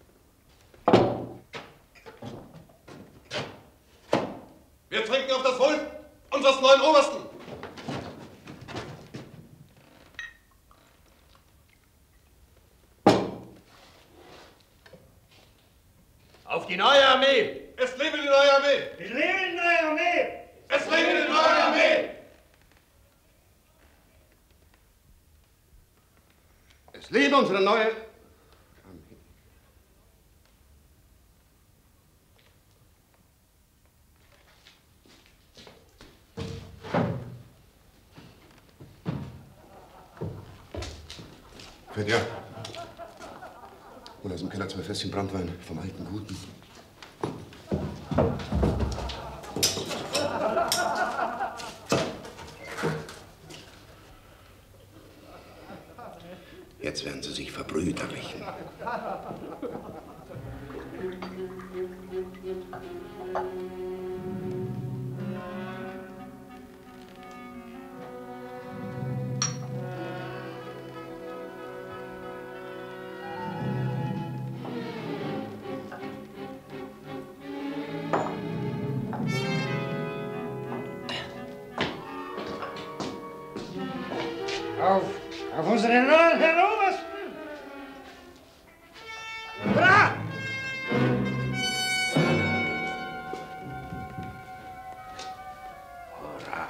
Wir trinken auf das Wohl unseres neuen Obersten. Auf die neue Armee! Es lebe die neue Armee! Es lebe die neue Armee! Es lebe die neue Armee! Es lebe unsere neue Armee. Fedja, hol aus dem Keller zwei Fässchen Brandwein vom alten Guten. Jetzt werden sie sich verbrüderlichen. Auf, auf unseren neuen Herrn Obersten! Hurra! Hurra!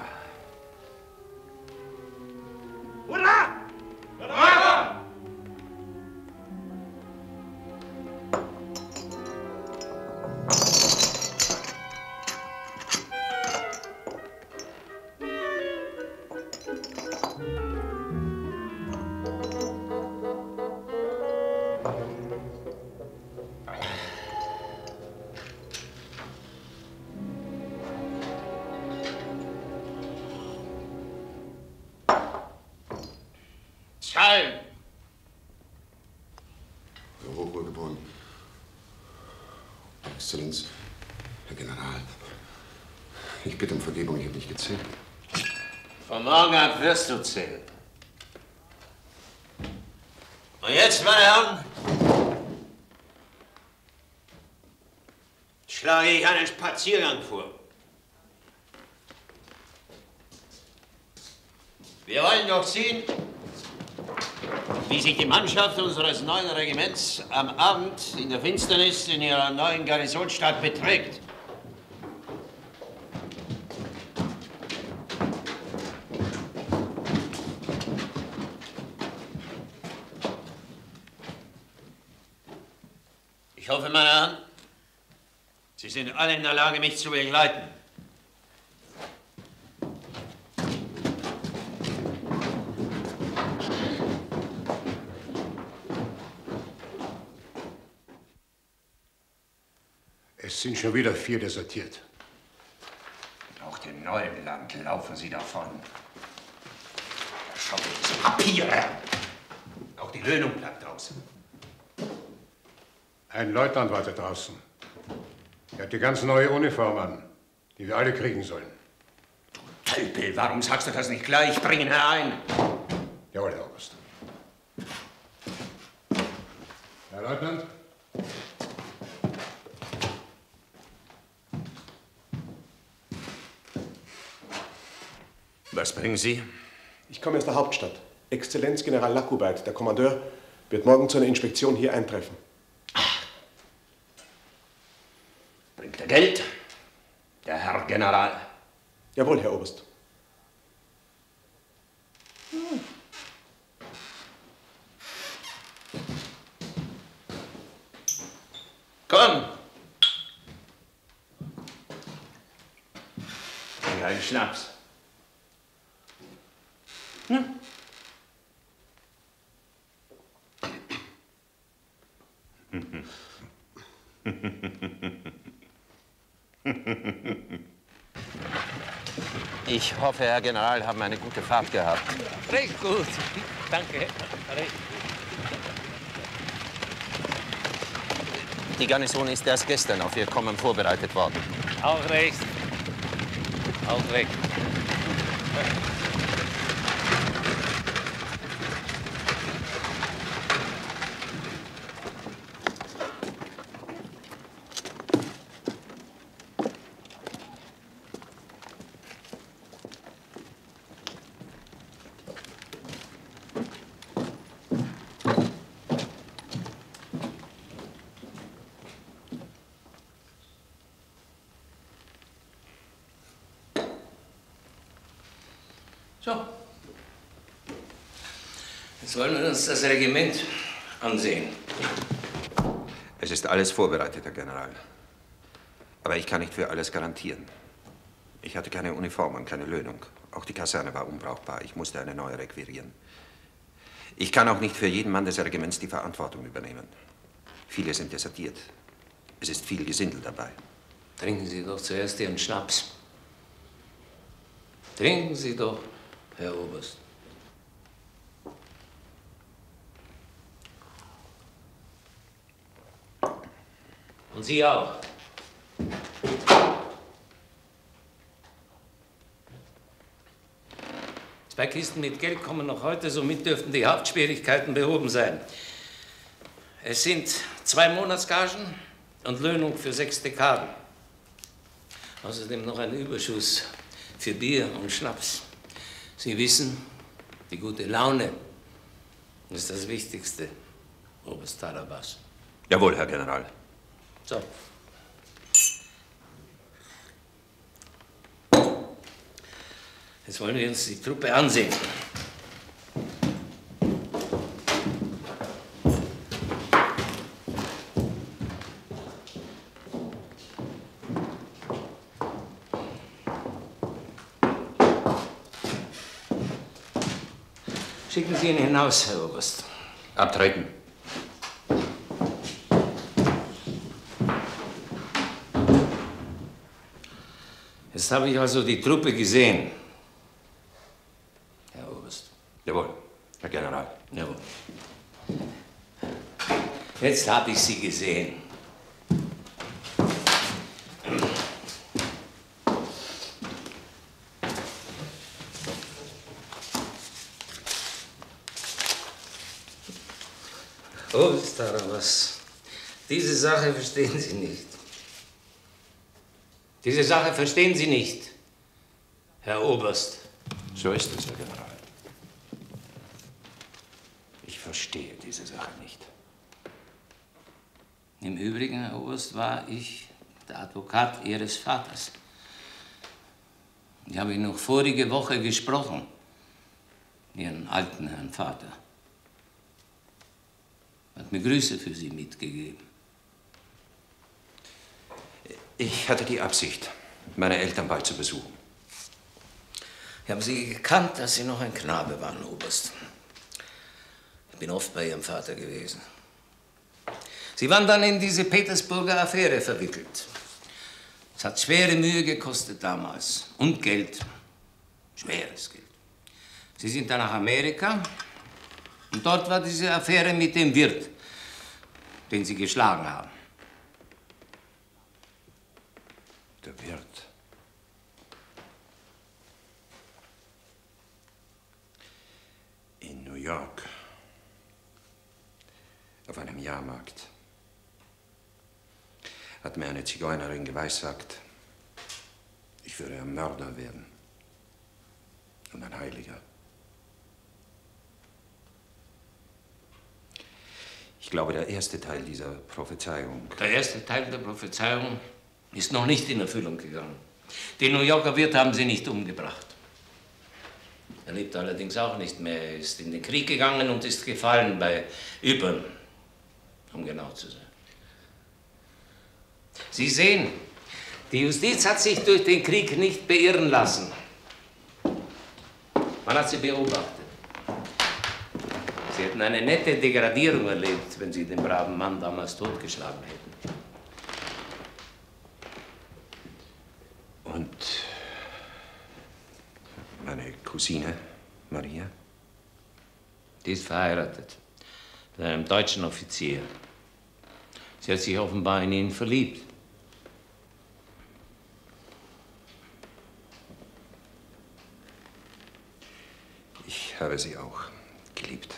Hurra! Hurra! Zahlen! Herr Hochwohlgeboren, Exzellenz, Herr General, ich bitte um Vergebung, ich habe nicht gezählt. Von morgen ab wirst du zählen. Und jetzt, meine Herren, schlage ich einen Spaziergang vor. Wir wollen doch sehen, wie sich die Mannschaft unseres neuen Regiments am Abend in der Finsternis in ihrer neuen Garnisonsstadt beträgt. Ich hoffe, meine Herren, Sie sind alle in der Lage, mich zu begleiten. Es sind schon wieder vier desertiert. Auch dem neuen Land laufen Sie davon. Schaut diese Papiere. Auch die Löhnung bleibt aus. Ein Leutnant wartet draußen. Er hat die ganz neue Uniform an, die wir alle kriegen sollen. Tölpel, warum sagst du das nicht gleich? Bring ihn herein. Jawohl, Herr Oberst. Herr Leutnant? Was bringen Sie? Ich komme aus der Hauptstadt. Exzellenz General Lacubert, der Kommandeur, wird morgen zu einer Inspektion hier eintreffen. Bringt er Geld, der Herr General? Jawohl, Herr Oberst. Hm. Komm! Bring einen Schnaps. Hm? Ich hoffe, Herr General, haben eine gute Fahrt gehabt. Recht gut. Danke. Recht. Die Garnison ist erst gestern auf ihr Kommen vorbereitet worden. Auch recht. Auch recht. So. Jetzt wollen wir uns das Regiment ansehen. Es ist alles vorbereitet, Herr General. Aber ich kann nicht für alles garantieren. Ich hatte keine Uniform und keine Löhnung. Auch die Kaserne war unbrauchbar. Ich musste eine neue requirieren. Ich kann auch nicht für jeden Mann des Regiments die Verantwortung übernehmen. Viele sind desertiert. Es ist viel Gesindel dabei. Trinken Sie doch zuerst Ihren Schnaps. Trinken Sie doch, Herr Oberst. Und Sie auch. Zwei Kisten mit Geld kommen noch heute, somit dürften die Hauptschwierigkeiten behoben sein. Es sind zwei Monatsgagen und Löhnung für sechs Dekaden. Außerdem noch ein Überschuss für Bier und Schnaps. Sie wissen, die gute Laune ist das Wichtigste, Oberst Tarabas. Jawohl, Herr General. So. Jetzt wollen wir uns die Truppe ansehen. Schicken Sie ihn hinaus, Herr Oberst. Abtreten. Jetzt habe ich also die Truppe gesehen. Herr Oberst. Jawohl. Herr General. Jawohl. Jetzt habe ich Sie gesehen. Oberst Tarabas, diese Sache verstehen Sie nicht. Diese Sache verstehen Sie nicht, Herr Oberst. So ist es, Herr General. Ich verstehe diese Sache nicht. Im Übrigen, Herr Oberst, war ich der Advokat Ihres Vaters. Ich habe ihn noch vorige Woche gesprochen, Ihren alten Herrn Vater. Hat mir Grüße für Sie mitgegeben. Ich hatte die Absicht, meine Eltern bald zu besuchen. Ich habe Sie gekannt, als Sie noch ein Knabe waren, Oberst. Ich bin oft bei Ihrem Vater gewesen. Sie waren dann in diese Petersburger Affäre verwickelt. Es hat schwere Mühe gekostet damals. Und Geld. Schweres Geld. Sie sind dann nach Amerika. Und dort war diese Affäre mit dem Wirt, den Sie geschlagen haben. Der Wirt. In New York. Auf einem Jahrmarkt. Hat mir eine Zigeunerin geweissagt, ich würde ein Mörder werden. Und ein Heiliger. Ich glaube, der erste Teil dieser Prophezeiung. Der erste Teil der Prophezeiung ist noch nicht in Erfüllung gegangen. Den New Yorker Wirt haben Sie nicht umgebracht. Er lebt allerdings auch nicht mehr. Er ist in den Krieg gegangen und ist gefallen bei Ypern, um genau zu sein. Sie sehen, die Justiz hat sich durch den Krieg nicht beirren lassen. Man hat sie beobachtet. Sie hätten eine nette Degradierung erlebt, wenn Sie den braven Mann damals totgeschlagen hätten. Und meine Cousine, Maria? Die ist verheiratet mit einem deutschen Offizier. Sie hat sich offenbar in ihn verliebt. Ich habe sie auch geliebt.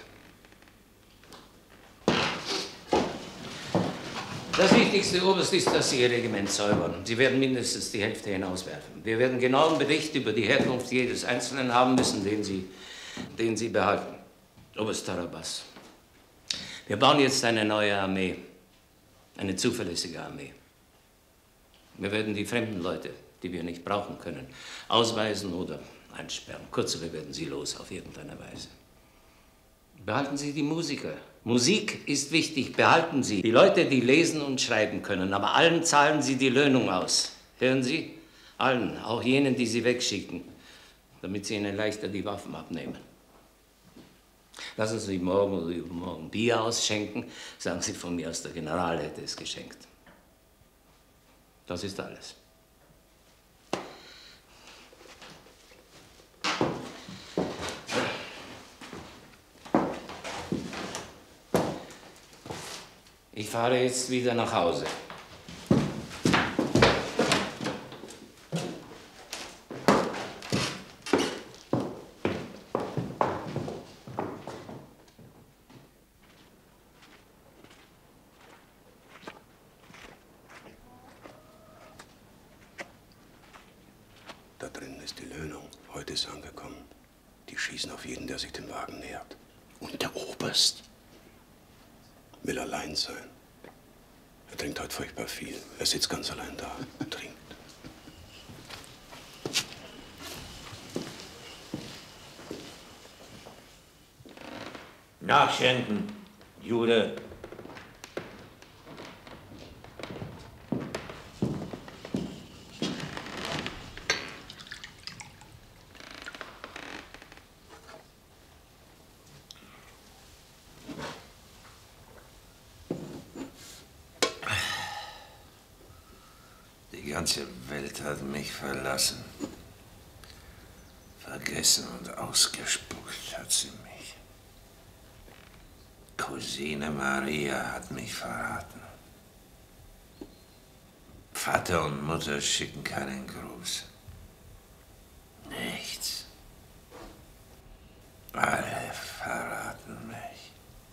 Das Wichtigste, Oberst, ist, dass Sie Ihr Regiment säubern. Sie werden mindestens die Hälfte hinauswerfen. Wir werden genauen Bericht über die Herkunft jedes Einzelnen haben müssen, den Sie, den Sie behalten. Oberst Tarabas. Wir bauen jetzt eine neue Armee. Eine zuverlässige Armee. Wir werden die fremden Leute, die wir nicht brauchen können, ausweisen oder einsperren. Kurz, wir werden sie los, auf irgendeine Weise. Behalten Sie die Musiker. Musik ist wichtig, behalten Sie. Die Leute, die lesen und schreiben können, aber allen zahlen Sie die Löhnung aus. Hören Sie? Allen, auch jenen, die Sie wegschicken, damit Sie ihnen leichter die Waffen abnehmen. Lassen Sie morgen oder übermorgen Bier ausschenken, sagen Sie von mir aus, der General hätte es geschenkt. Das ist alles. Ich fahre jetzt wieder nach Hause. Da drinnen ist die Löhnung. Heute ist sie angekommen. Die schießen auf jeden, der sich dem Wagen nähert. Und der Oberst will allein sein. Er trinkt heute furchtbar viel. Er sitzt ganz allein da und trinkt. Nachschenken, Jude. Die ganze Welt hat mich verlassen. Vergessen und ausgespuckt hat sie mich. Cousine Maria hat mich verraten. Vater und Mutter schicken keinen Gruß. Nichts. Alle verraten mich.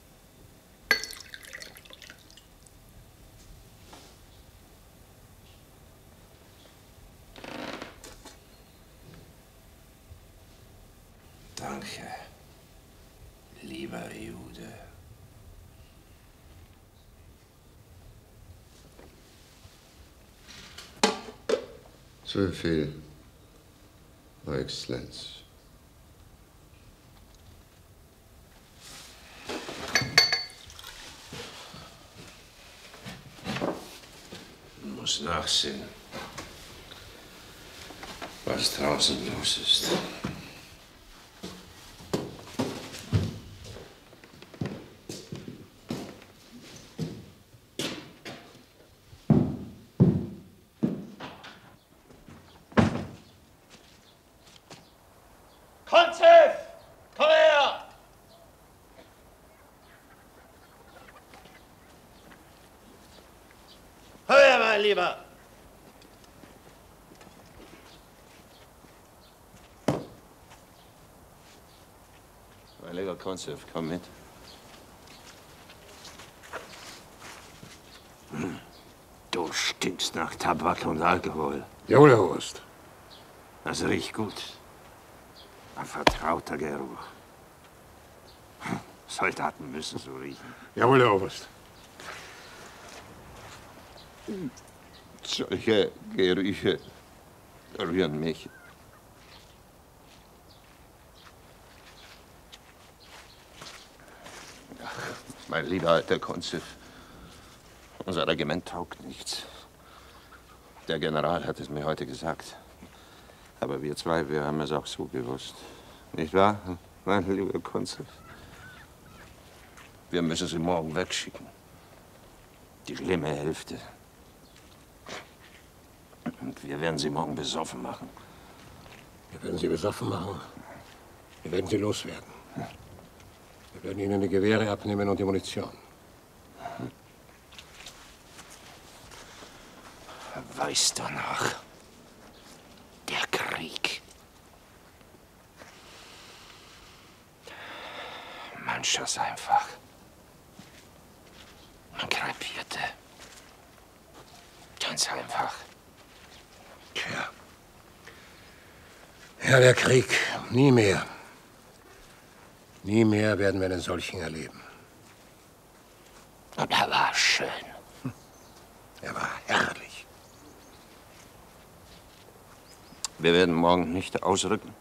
Danke, lieber Jude. Zu Befehl, Euer Exzellenz. Man muss nachsehen, was draußen los ist. Konzev! Komm her! Komm her, mein Lieber! Mein lieber Konzev, komm mit. Du stinkst nach Tabak und Alkohol. Jawohl, Herr Oberst. Das riecht gut. Ein vertrauter Geruch. Soldaten müssen so riechen. Jawohl, Herr Oberst. Solche Gerüche rühren mich. Ach, mein lieber alter Konzev, unser Regiment taugt nichts. Der General hat es mir heute gesagt. Aber wir zwei, wir haben es auch so gewusst. Nicht wahr, mein lieber Konzev? Wir müssen sie morgen wegschicken. Die schlimme Hälfte. Und wir werden sie morgen besoffen machen. Wir werden sie besoffen machen. Wir werden sie loswerden. Wir werden ihnen die Gewehre abnehmen und die Munition. Weiß danach. Der Krieg. Man schoss einfach. Man krepierte. Ganz einfach. Tja. Ja, der Krieg. Nie mehr. Nie mehr werden wir einen solchen erleben. Und er war schön. Er war herrlich. Wir werden morgen nicht ausrücken.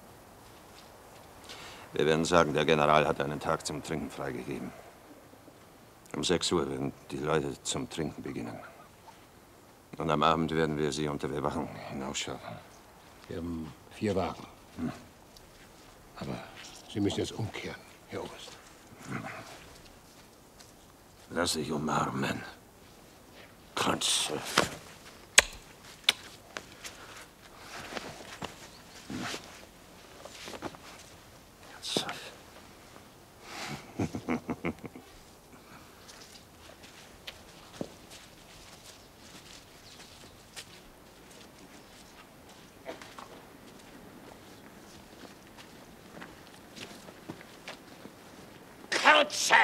Wir werden sagen, der General hat einen Tag zum Trinken freigegeben. Um sechs Uhr werden die Leute zum Trinken beginnen. Und am Abend werden wir sie unter Bewachung hinausschaffen. Wir haben vier Wagen. Hm. Aber Sie müssen jetzt umkehren, Herr Oberst. Lass dich umarmen. Konzev. Kauze!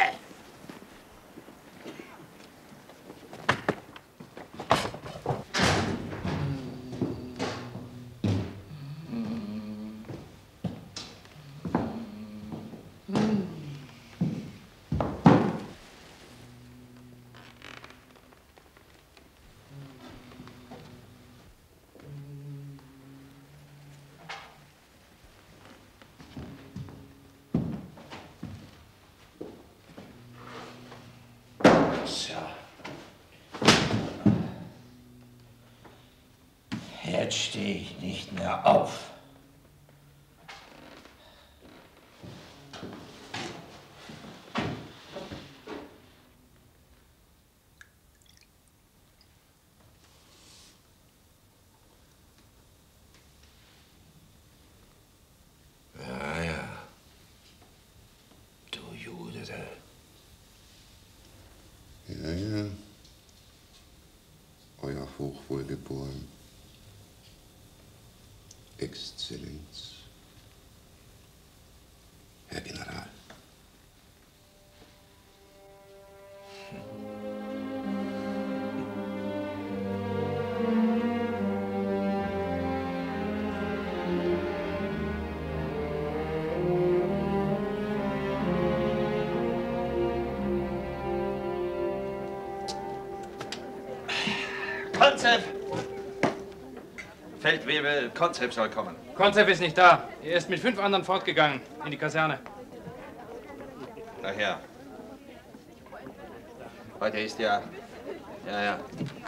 Jetzt stehe ich nicht mehr auf. Ja, ja. Du Jude, geboren. Exzellenz. Herr General. Konzev! Feldwebel, Konzev soll kommen. Konzev ist nicht da. Er ist mit fünf anderen fortgegangen in die Kaserne. Daher. Heute ist ja... Ja, ja.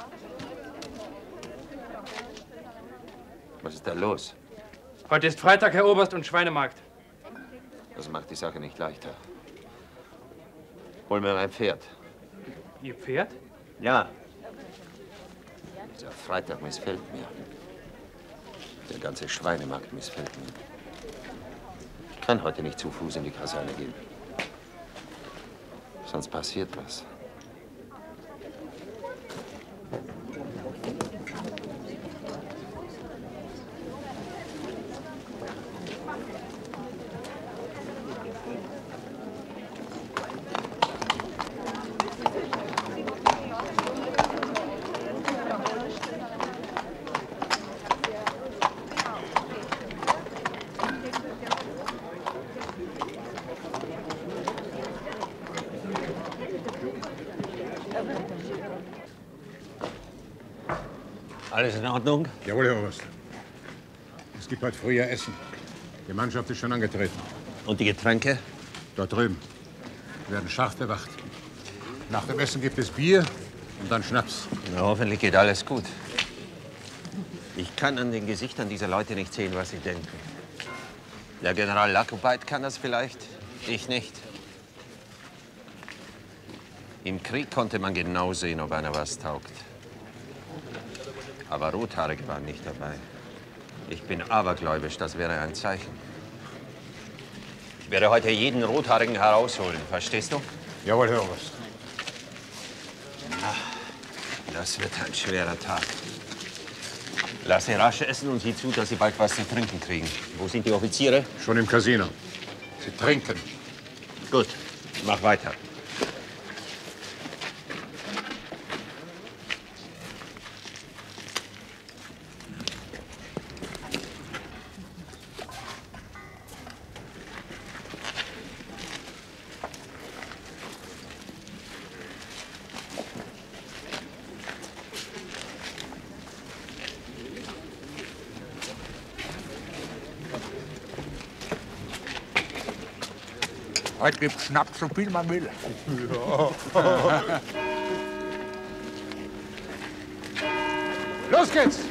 Was ist da los? Heute ist Freitag, Herr Oberst, und Schweinemarkt. Das macht die Sache nicht leichter. Hol mir mein Pferd. Ihr Pferd? Ja. Dieser Freitag missfällt mir. Der ganze Schweinemarkt missfällt mir. Ich kann heute nicht zu Fuß in die Kaserne gehen. Sonst passiert was. Alles in Ordnung? Jawohl, Herr Oberst. Es gibt heute früher Essen. Die Mannschaft ist schon angetreten. Und die Getränke? Dort drüben. Wir werden scharf bewacht. Nach dem Essen gibt es Bier und dann Schnaps. Na, hoffentlich geht alles gut. Ich kann an den Gesichtern dieser Leute nicht sehen, was sie denken. Der General Lakubait kann das vielleicht, ich nicht. Im Krieg konnte man genau sehen, ob einer was taugt. Aber Rothaarige waren nicht dabei. Ich bin abergläubisch, das wäre ein Zeichen. Ich werde heute jeden Rothaarigen herausholen, verstehst du? Jawohl, Herr Oberst. Das wird ein schwerer Tag. Lass sie rasch essen und sieh zu, dass sie bald was zu trinken kriegen. Wo sind die Offiziere? Schon im Casino. Sie trinken. Gut, mach weiter. Heute gibt's Schnaps, so viel man will. Ja. Los geht's!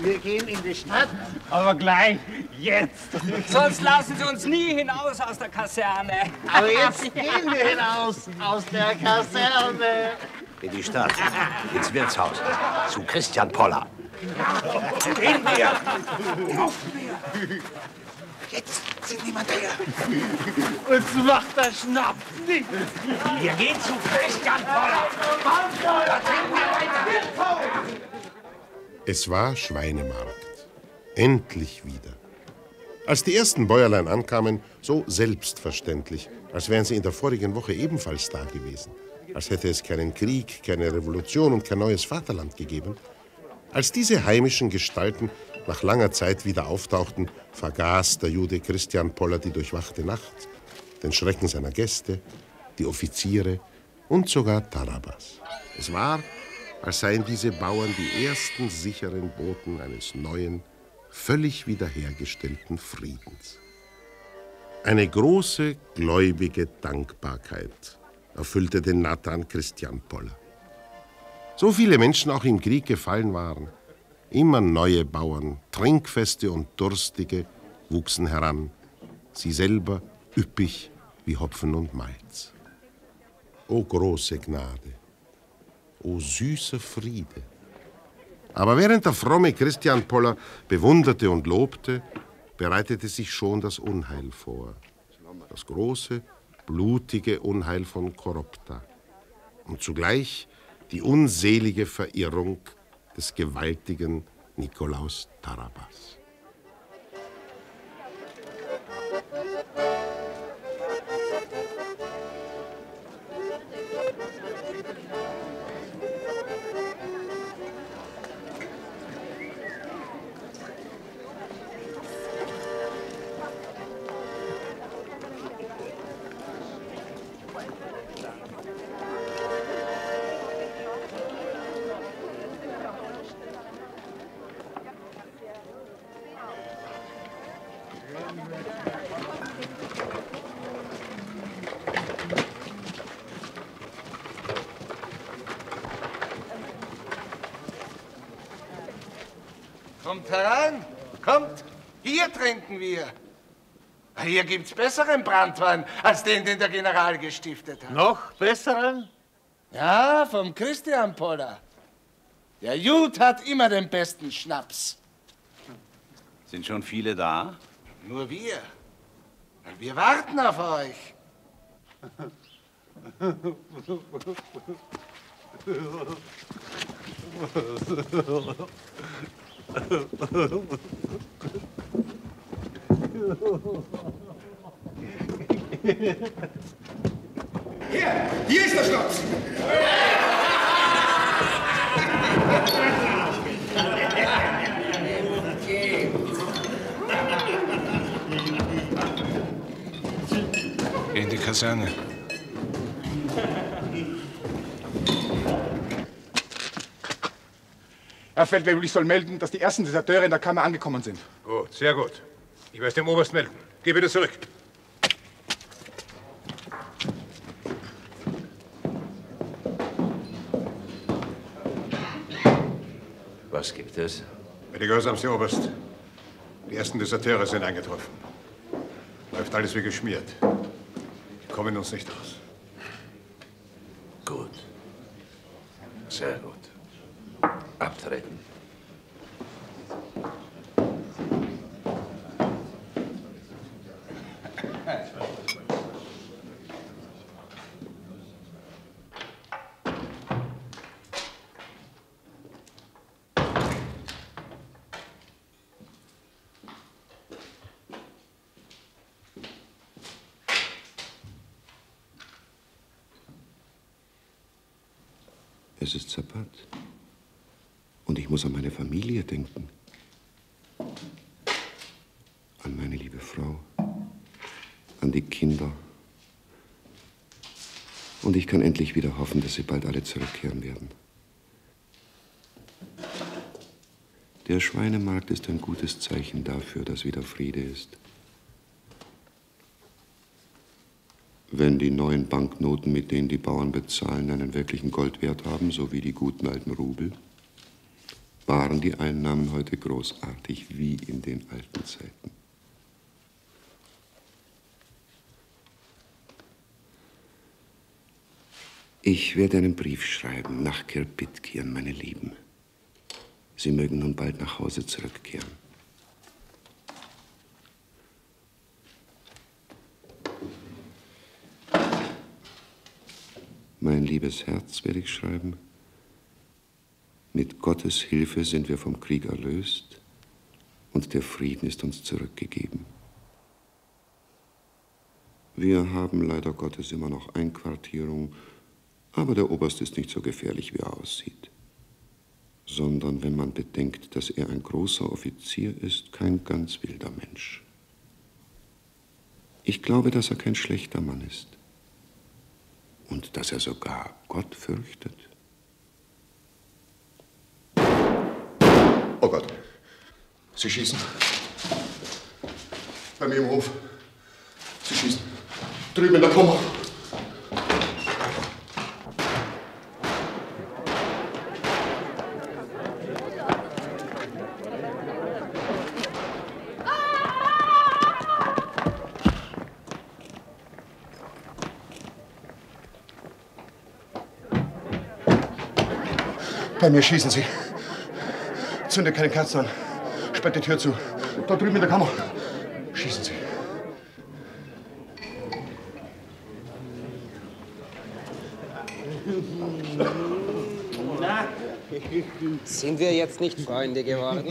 Wir gehen in die Stadt, aber gleich jetzt. Sonst lassen Sie uns nie hinaus aus der Kaserne. Aber jetzt gehen wir hinaus aus der Kaserne. In die Stadt, ins Wirtshaus, zu Christian Poller. Gehen wir. Jetzt sind niemand her. Uns macht der Schnaps nicht. Wir gehen zu Christian Poller. Da trinken wir ein Wirtshaus. Es war Schweinemarkt. Endlich wieder. Als die ersten Bäuerlein ankamen, so selbstverständlich, als wären sie in der vorigen Woche ebenfalls da gewesen. Als hätte es keinen Krieg, keine Revolution und kein neues Vaterland gegeben. Als diese heimischen Gestalten nach langer Zeit wieder auftauchten, vergaß der Jude Christian Poller die durchwachte Nacht, den Schrecken seiner Gäste, die Offiziere und sogar Tarabas. Es war, als seien diese Bauern die ersten sicheren Boten eines neuen, völlig wiederhergestellten Friedens. Eine große, gläubige Dankbarkeit erfüllte den Nathan Christian Poller. So viele Menschen auch im Krieg gefallen waren, immer neue Bauern, Trinkfeste und Durstige wuchsen heran, sie selber üppig wie Hopfen und Malz. O große Gnade, o süßer Friede. Aber während der fromme Christian Poller bewunderte und lobte, bereitete sich schon das Unheil vor. Das große, blutige Unheil von Koropta. Und zugleich die unselige Verirrung des gewaltigen Nikolaus Tarabas. Kommt herein, kommt. Hier trinken wir. Hier gibt's besseren Branntwein als den, den der General gestiftet hat. Noch besseren? Ja, vom Christian Poller. Der Jud hat immer den besten Schnaps. Sind schon viele da? Nur wir. Und wir warten auf euch. Hier, hier ist der Schnaps. In die Kaserne. Herr Feldwebel, ich soll melden, dass die ersten Deserteure in der Kammer angekommen sind. Gut, sehr gut. Ich werde es dem Oberst melden. Geh bitte zurück. Was gibt es? Bitte gehorsamste Oberst. Die ersten Deserteure sind eingetroffen. Läuft alles wie geschmiert. Die kommen uns nicht aus. Gut. Sehr gut. Abtreten. Es ist Sabbat. Und ich muss an meine Familie denken. An meine liebe Frau. An die Kinder. Und ich kann endlich wieder hoffen, dass sie bald alle zurückkehren werden. Der Schweinemarkt ist ein gutes Zeichen dafür, dass wieder Friede ist. Wenn die neuen Banknoten, mit denen die Bauern bezahlen, einen wirklichen Goldwert haben, so wie die guten alten Rubel, waren die Einnahmen heute großartig wie in den alten Zeiten. Ich werde einen Brief schreiben nach Kirpitki an meine Lieben. Sie mögen nun bald nach Hause zurückkehren. Mein liebes Herz, werde ich schreiben, mit Gottes Hilfe sind wir vom Krieg erlöst und der Frieden ist uns zurückgegeben. Wir haben leider Gottes immer noch Einquartierung, aber der Oberst ist nicht so gefährlich, wie er aussieht. Sondern wenn man bedenkt, dass er ein großer Offizier ist, kein ganz wilder Mensch. Ich glaube, dass er kein schlechter Mann ist. Und dass er sogar Gott fürchtet. Oh Gott. Sie schießen. Bei mir im Hof. Sie schießen. Drüben in der Kammer. Bei mir schießen Sie. Zündet keine Kerzen an. Sperrt die Tür zu. Da drüben in der Kammer. Schießen Sie. Na, sind wir jetzt nicht Freunde geworden?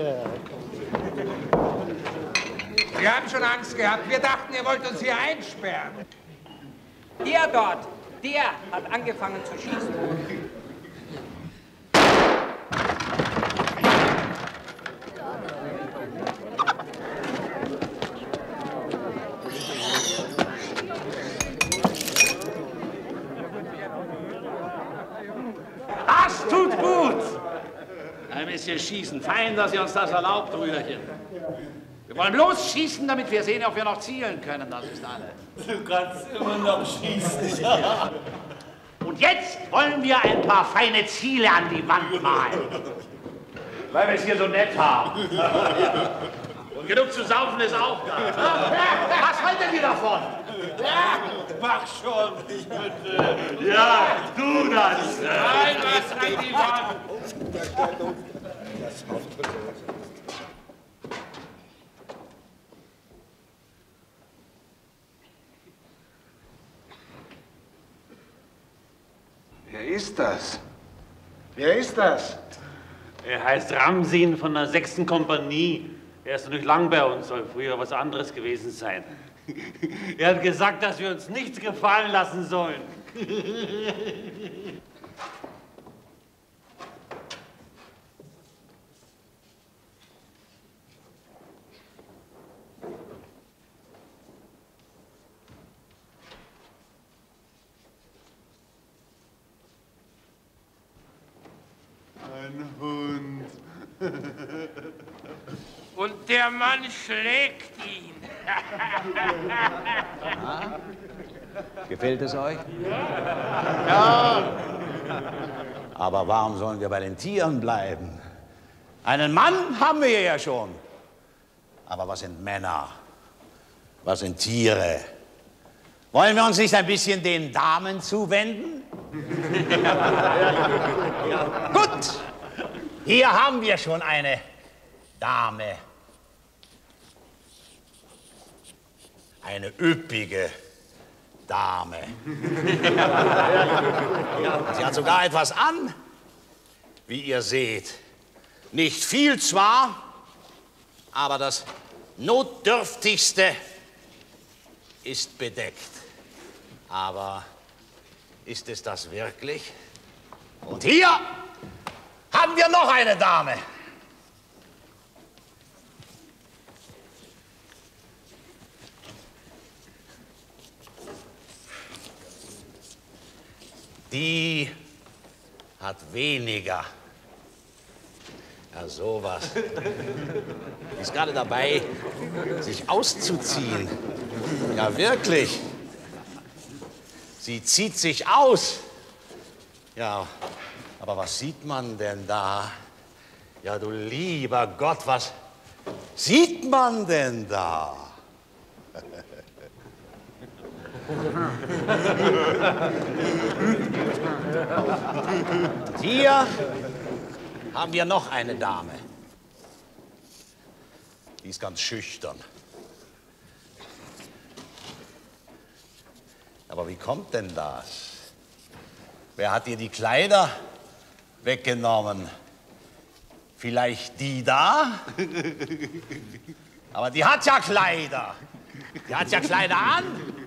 Wir haben schon Angst gehabt. Wir dachten, ihr wollt uns hier einsperren. Der dort, der hat angefangen zu schießen. Das tut gut. Ein bisschen schießen. Fein, dass ihr uns das erlaubt, Brüderchen. Wir wollen bloß schießen, damit wir sehen, ob wir noch zielen können. Das ist alles. Du kannst immer noch schießen. Und jetzt wollen wir ein paar feine Ziele an die Wand malen. Weil wir es hier so nett haben. Und genug zu saufen ist auch da. Was haltet ihr davon? Mach schon, ich bitte. Ja, du das. Nein, was an die Wand. Wer ist das? Wer ist das? Er heißt Ramsin von der sechsten Kompanie. Er ist nicht lang bei uns, soll früher was anderes gewesen sein. Er hat gesagt, dass wir uns nichts gefallen lassen sollen. Ein Hund. Und der Mann schlägt ihn. Ah? Gefällt es euch? Ja. Aber warum sollen wir bei den Tieren bleiben? Einen Mann haben wir ja schon. Aber was sind Männer? Was sind Tiere? Wollen wir uns nicht ein bisschen den Damen zuwenden? Gut, hier haben wir schon eine Dame. Eine üppige Dame. Sie hat sogar etwas an, wie ihr seht. Nicht viel zwar, aber das Notdürftigste ist bedeckt. Aber ist es das wirklich? Und hier haben wir noch eine Dame. Die hat weniger. Ja, sowas. Die ist gerade dabei, sich auszuziehen. Ja, wirklich. Sie zieht sich aus. Ja, aber was sieht man denn da? Ja, du lieber Gott, was sieht man denn da? Und hier haben wir noch eine Dame. Die ist ganz schüchtern. Aber wie kommt denn das? Wer hat dir die Kleider weggenommen? Vielleicht die da? Aber die hat ja Kleider. Die hat ja Kleider an.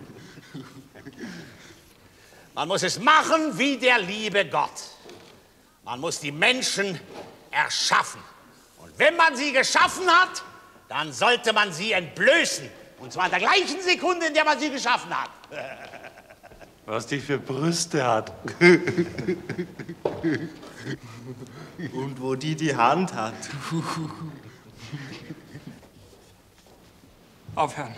Man muss es machen wie der liebe Gott. Man muss die Menschen erschaffen. Und wenn man sie geschaffen hat, dann sollte man sie entblößen. Und zwar in der gleichen Sekunde, in der man sie geschaffen hat. Was die für Brüste hat. Und wo die die Hand hat. Aufhören.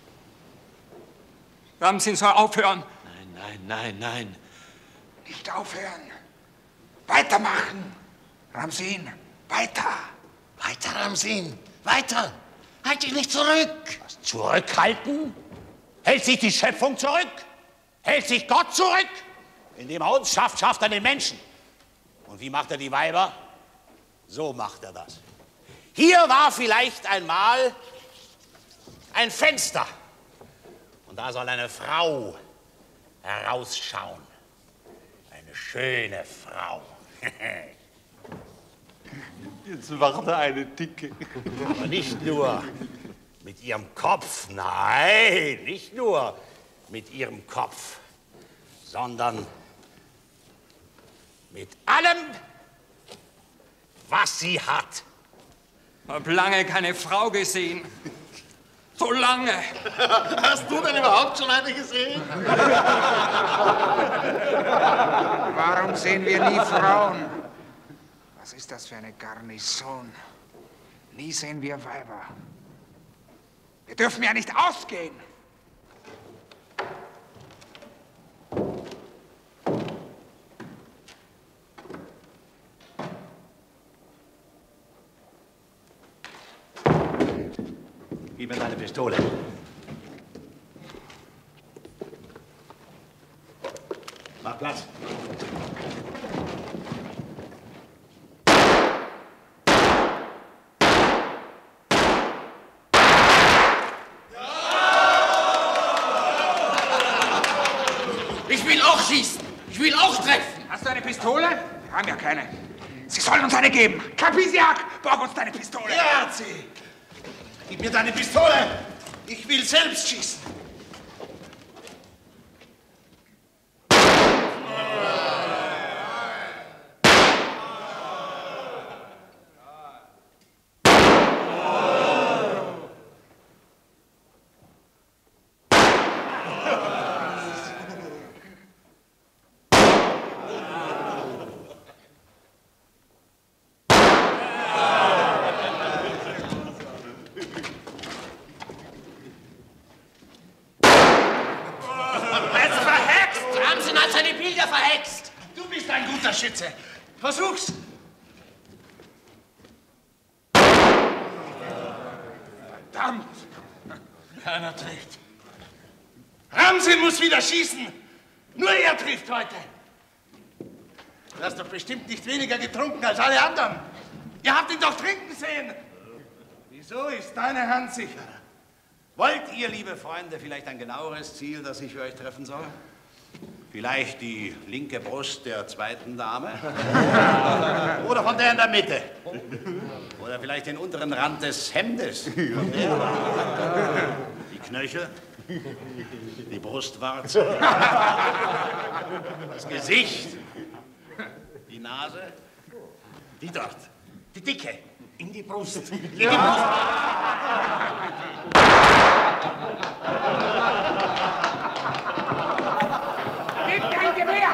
Ramsin soll aufhören. Nein, nein, nein, nein. Nicht aufhören. Weitermachen. Ramsin, weiter. Weiter, Ramsin, weiter. Halt dich nicht zurück. Was, zurückhalten? Hält sich die Schöpfung zurück? Hält sich Gott zurück? Indem er uns schafft, schafft er den Menschen. Und wie macht er die Weiber? So macht er das. Hier war vielleicht einmal ein Fenster. Und da soll eine Frau herausschauen. Eine schöne Frau. Jetzt macht er eine dicke. Aber nicht nur mit ihrem Kopf, nein, nicht nur mit ihrem Kopf, sondern mit allem, was sie hat. Hab lange keine Frau gesehen. So lange. Hast du denn überhaupt schon eine gesehen? Warum sehen wir nie Frauen? Was ist das für eine Garnison? Nie sehen wir Weiber. Wir dürfen ja nicht ausgehen. Gib mir deine Pistole. Mach Platz. Ich will auch schießen. Ich will auch treffen. Hast du eine Pistole? Wir haben ja keine. Sie sollen uns eine geben. Kapisiak, borg uns deine Pistole. Ja, hat sie. Gib mir deine Pistole. Ich will selbst schießen. Schütze. Versuch's. Verdammt. Keiner trifft. Ramsin muss wieder schießen. Nur er trifft heute. Du hast doch bestimmt nicht weniger getrunken als alle anderen. Ihr habt ihn doch trinken sehen. Wieso ist deine Hand sicher? Wollt ihr, liebe Freunde, vielleicht ein genaueres Ziel, das ich für euch treffen soll? Vielleicht die linke Brust der zweiten Dame? Oder von der in der Mitte? Oder vielleicht den unteren Rand des Hemdes? Von der? Die Knöchel? Die Brustwarze? Das Gesicht? Die Nase? Die dort? Die Dicke? In die Brust? In die Brust! Gib dein Gewehr!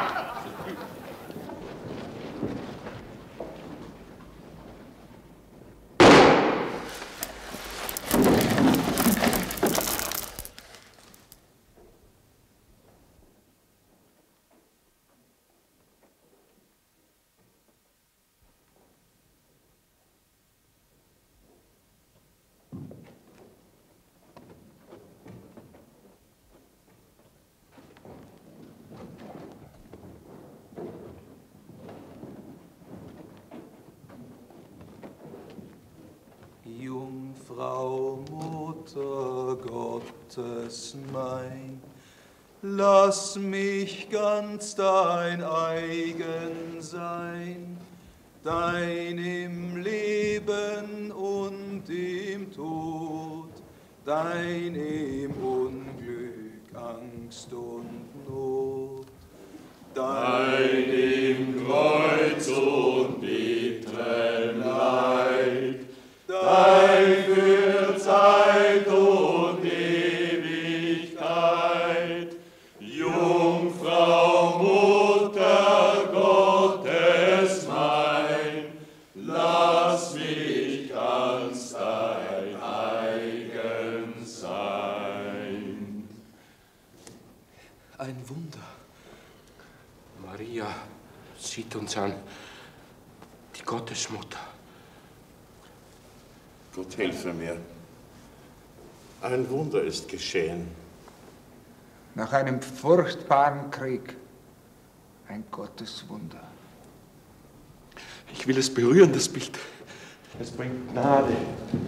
Gottes mein. Lass mich ganz dein eigen sein, dein im Leben und im Tod, dein im Unglück, Angst und Not, dein im Kreuz und bitterem Leid, dein für Zeit und Ewigkeit, Jungfrau, Mutter Gottes mein, lass mich ganz dein eigen sein. Ein Wunder. Maria sieht uns an, die Gottesmutter. Gott helfe mir. Ein Wunder ist geschehen. Nach einem furchtbaren Krieg ein Gotteswunder. Ich will es berühren, das Bild. Es bringt Gnade.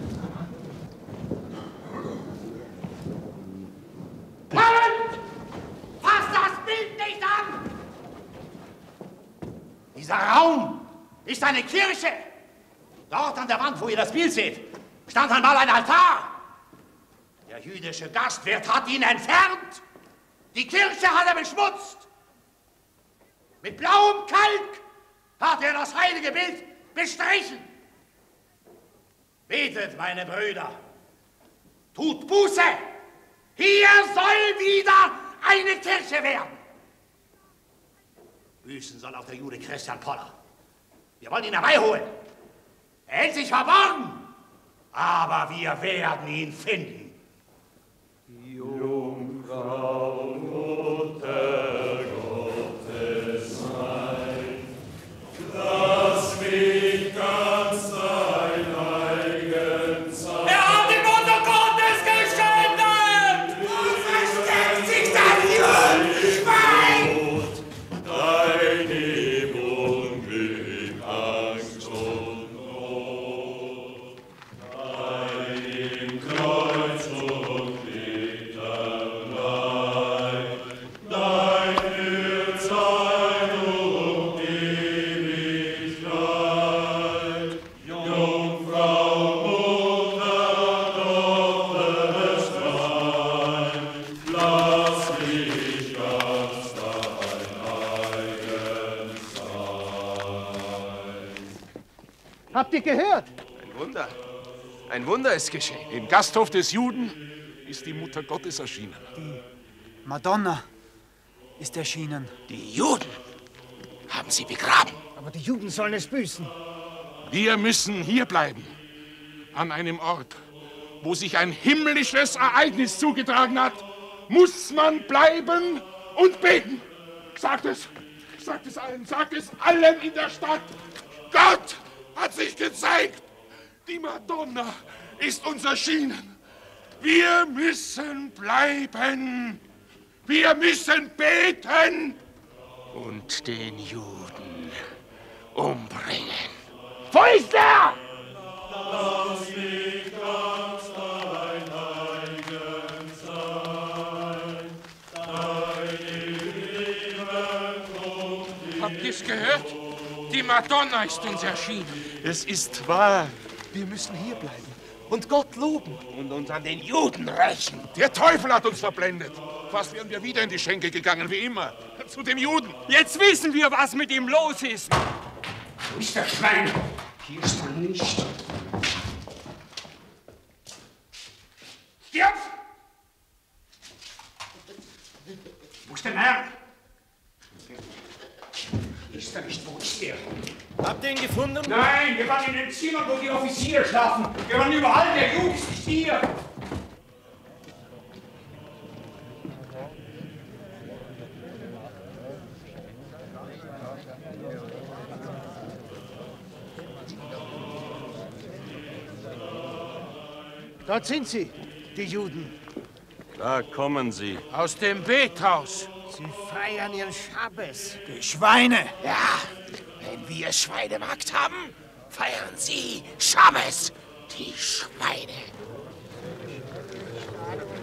Halt! Fass das Bild nicht an! Dieser Raum ist eine Kirche. Dort an der Wand, wo ihr das Bild seht, stand einmal ein Altar. Der jüdische Gastwirt hat ihn entfernt. Die Kirche hat er beschmutzt. Mit blauem Kalk hat er das heilige Bild bestrichen. Betet, meine Brüder. Tut Buße. Hier soll wieder eine Kirche werden. Büßen soll auch der Jude Christian Poller. Wir wollen ihn herbeiholen. Er hält sich verborgen. Aber wir werden ihn finden. Jungfrau, Mutter Gottes mein, lass mich ganz dein eigen sein. Er hat die Mutter Gottes geschändet! Wo versteckt sich das Judenschwein? Dein im Unglück, Angst und Not, dein im Kreuz und bitter Leid, dein für Zeit und Ewigkeit, Jungfrau, Mutter Gottes mein, lass mich ganz dein eigen sein. Habt ihr gehört? Ein Wunder. Ein Wunder ist geschehen. Im Gasthof des Juden ist die Mutter Gottes erschienen. Die Madonna ist erschienen. Die Juden haben sie begraben. Aber die Juden sollen es büßen. Wir müssen hier bleiben. An einem Ort, wo sich ein himmlisches Ereignis zugetragen hat, muss man bleiben und beten. Sagt es. Sagt es allen. Sagt es allen in der Stadt. Gott hat sich gezeigt. Die Madonna ist uns erschienen. Wir müssen bleiben. Wir müssen beten. Und den Juden umbringen. Wo ist er? Lass mich ganz dein eigen sein, dein Leben und Habt ihr's gehört? Die Madonna ist uns erschienen. Es ist wahr. Wir müssen hier bleiben und Gott loben. Und uns an den Juden rächen. Der Teufel hat uns verblendet. Fast wären wir wieder in die Schenke gegangen, wie immer. Zu dem Juden. Jetzt wissen wir, was mit ihm los ist. Wo ist der Schwein? Hier ist er nicht. Stirb! Wo ist der Herr? Ist er nicht? Wo ist er? Habt ihr ihn gefunden? Nein, wir waren in dem Zimmer, wo die Offiziere schlafen. Wir waren überall, der Jude ist nicht hier. Dort sind sie, die Juden. Da kommen sie. Aus dem Bethaus. Sie feiern ihren Schabbes. Die Schweine! Ja, wenn wir Schweinemarkt haben, feiern sie Schabbes, die Schweine.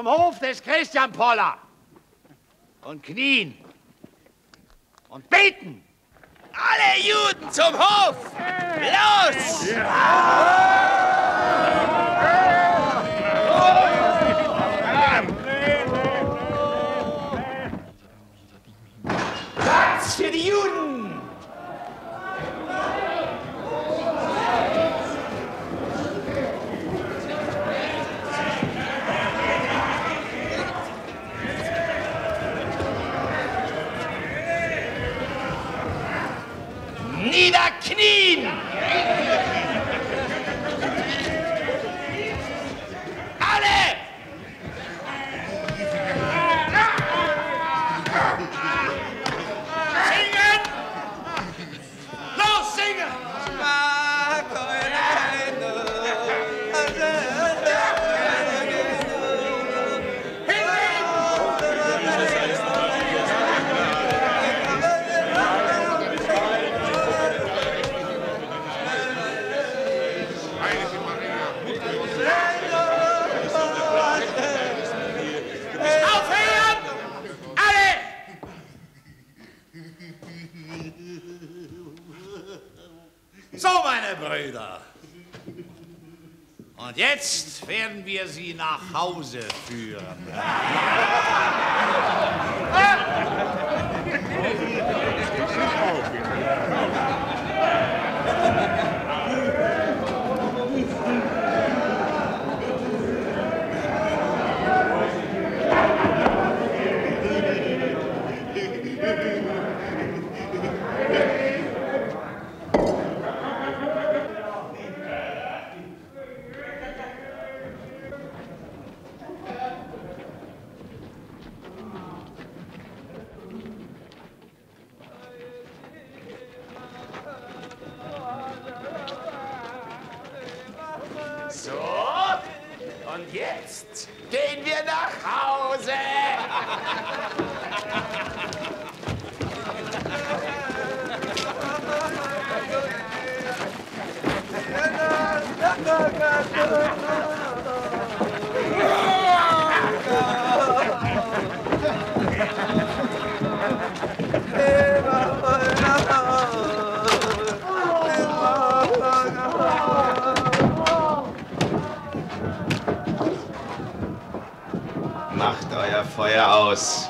zum Hof des Christian Poller und knien und beten. Alle Juden zum Hof! Los! Platz für die Juden! Niederknien! Alle! Singen! Los, singen! So, meine Brüder. Und jetzt werden wir sie nach Hause führen. So, und jetzt gehen wir nach Hause. Macht euer Feuer aus.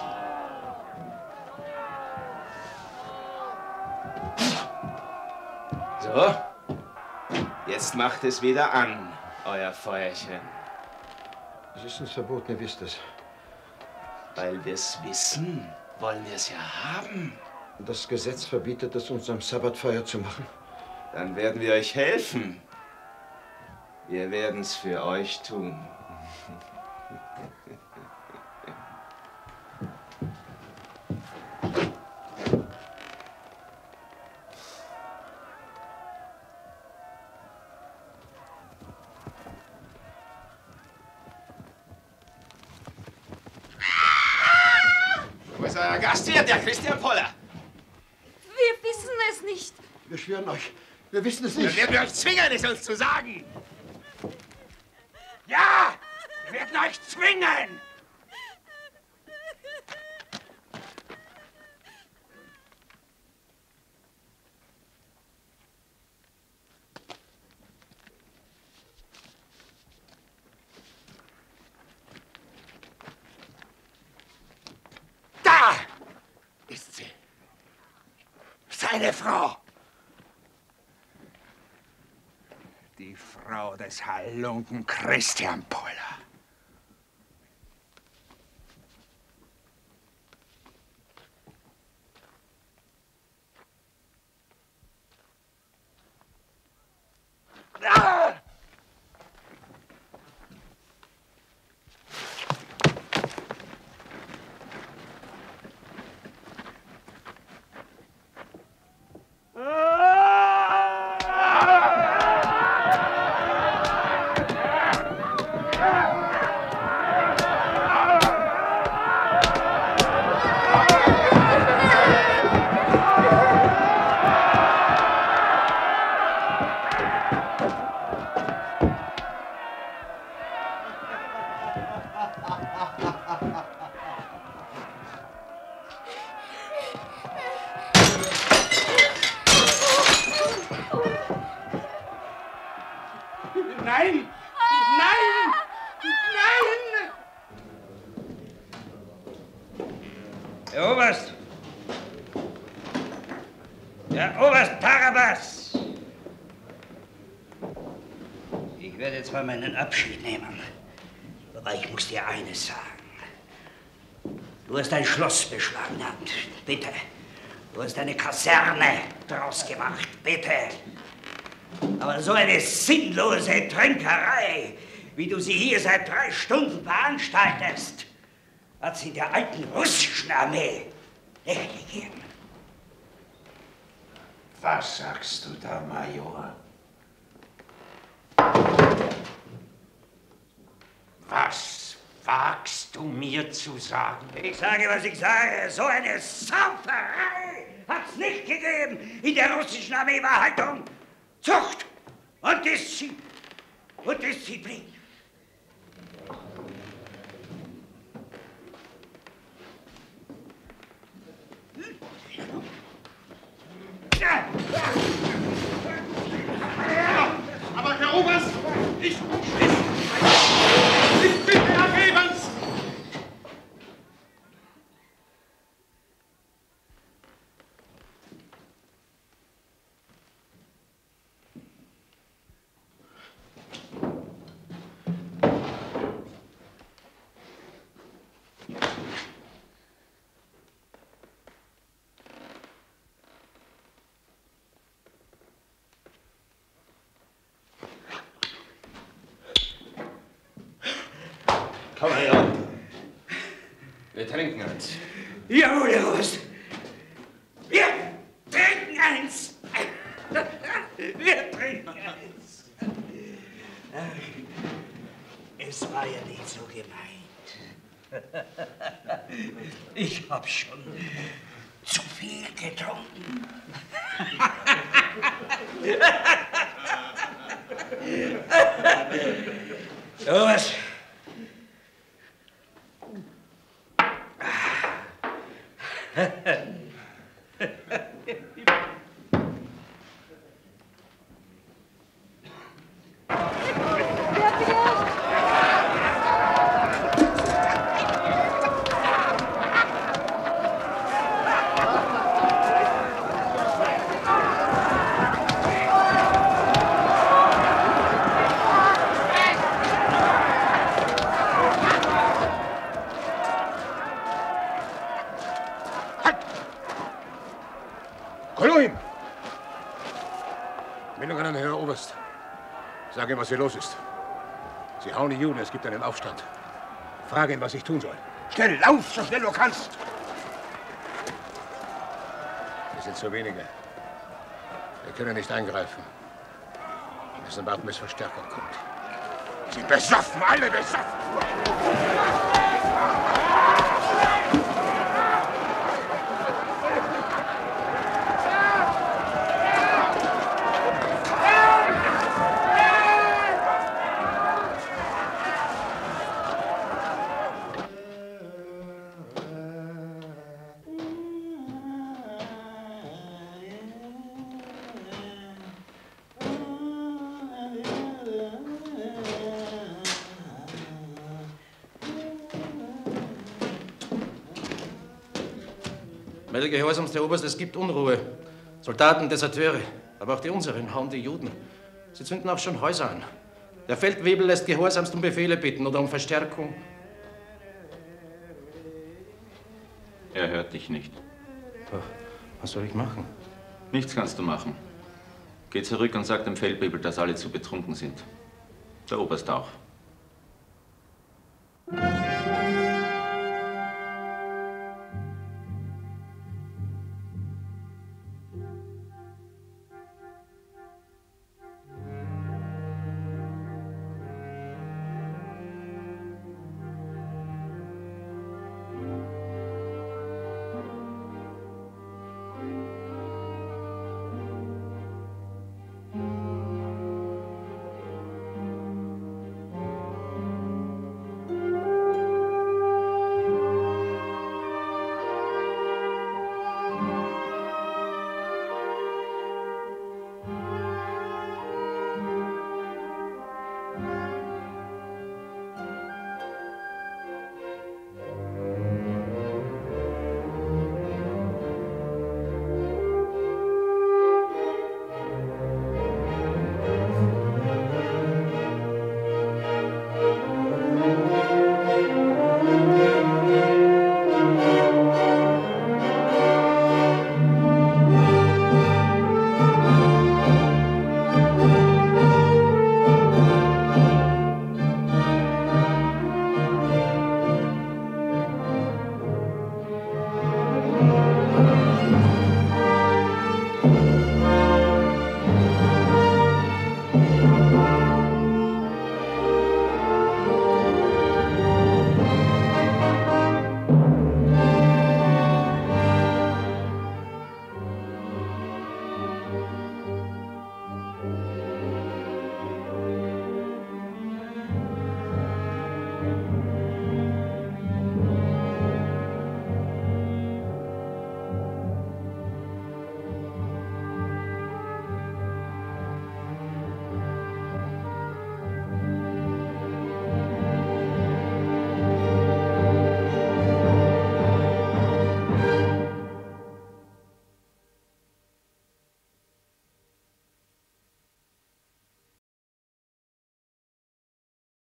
So, jetzt macht es wieder an, euer Feuerchen. Es ist uns verboten, ihr wisst es. Weil wir es wissen, wollen wir es ja haben. Das Gesetz verbietet es uns, am Sabbat Feuer zu machen. Dann werden wir euch helfen. Wir werden es für euch tun. Wo ist euer Gast hier, der Christian Poller? Wir wissen es nicht. Wir schwören euch, wir wissen es nicht. Dann werden wir euch zwingen, es uns zu sagen. Ja, wir werden euch zwingen. Da ist sie. Seine Frau. Die Frau des Halunken Christian Poller. Ah! Der Oberst Barabas! Ich werde zwar meinen Abschied nehmen, aber ich muss dir eines sagen. Du hast ein Schloss beschlagnahmt, bitte. Du hast eine Kaserne draus gemacht, bitte. Aber so eine sinnlose Tränkerei, wie du sie hier seit drei Stunden veranstaltest, hat es in der alten russischen Armee nicht gegeben. Was sagst du da, Major? Was wagst du mir zu sagen? Ich sage, was ich sage. So eine Sauferei hat's nicht gegeben. In der russischen Armee war Haltung, Zucht und Disziplin. Und Disziplin. Aber Herr Oberst, ich... Ich bin vergebens! Komm her. Wir trinken eins. Jawohl, Herr Oberst. Wir trinken eins. Wir trinken eins. Es war ja nicht so gemeint. Ich hab schon zu viel getrunken. Oberst. Koluhin! Meldung an Herr Oberst. Sag ihm, was hier los ist. Sie hauen die Juden, es gibt einen Aufstand. Frage ihn, was ich tun soll. Schnell, lauf, so schnell du kannst. Wir sind zu wenige. Wir können nicht eingreifen. Wir müssen warten, bis Verstärkung kommt. Sie besoffen, alle besoffen! Melde Gehorsams, der Oberst, es gibt Unruhe. Soldaten, Deserteure, aber auch die unseren hauen die Juden. Sie zünden auch schon Häuser an. Der Feldwebel lässt gehorsamst um Befehle bitten oder um Verstärkung. Er hört dich nicht. Was soll ich machen? Nichts kannst du machen. Geh zurück und sag dem Feldwebel, dass alle zu betrunken sind. Der Oberst auch.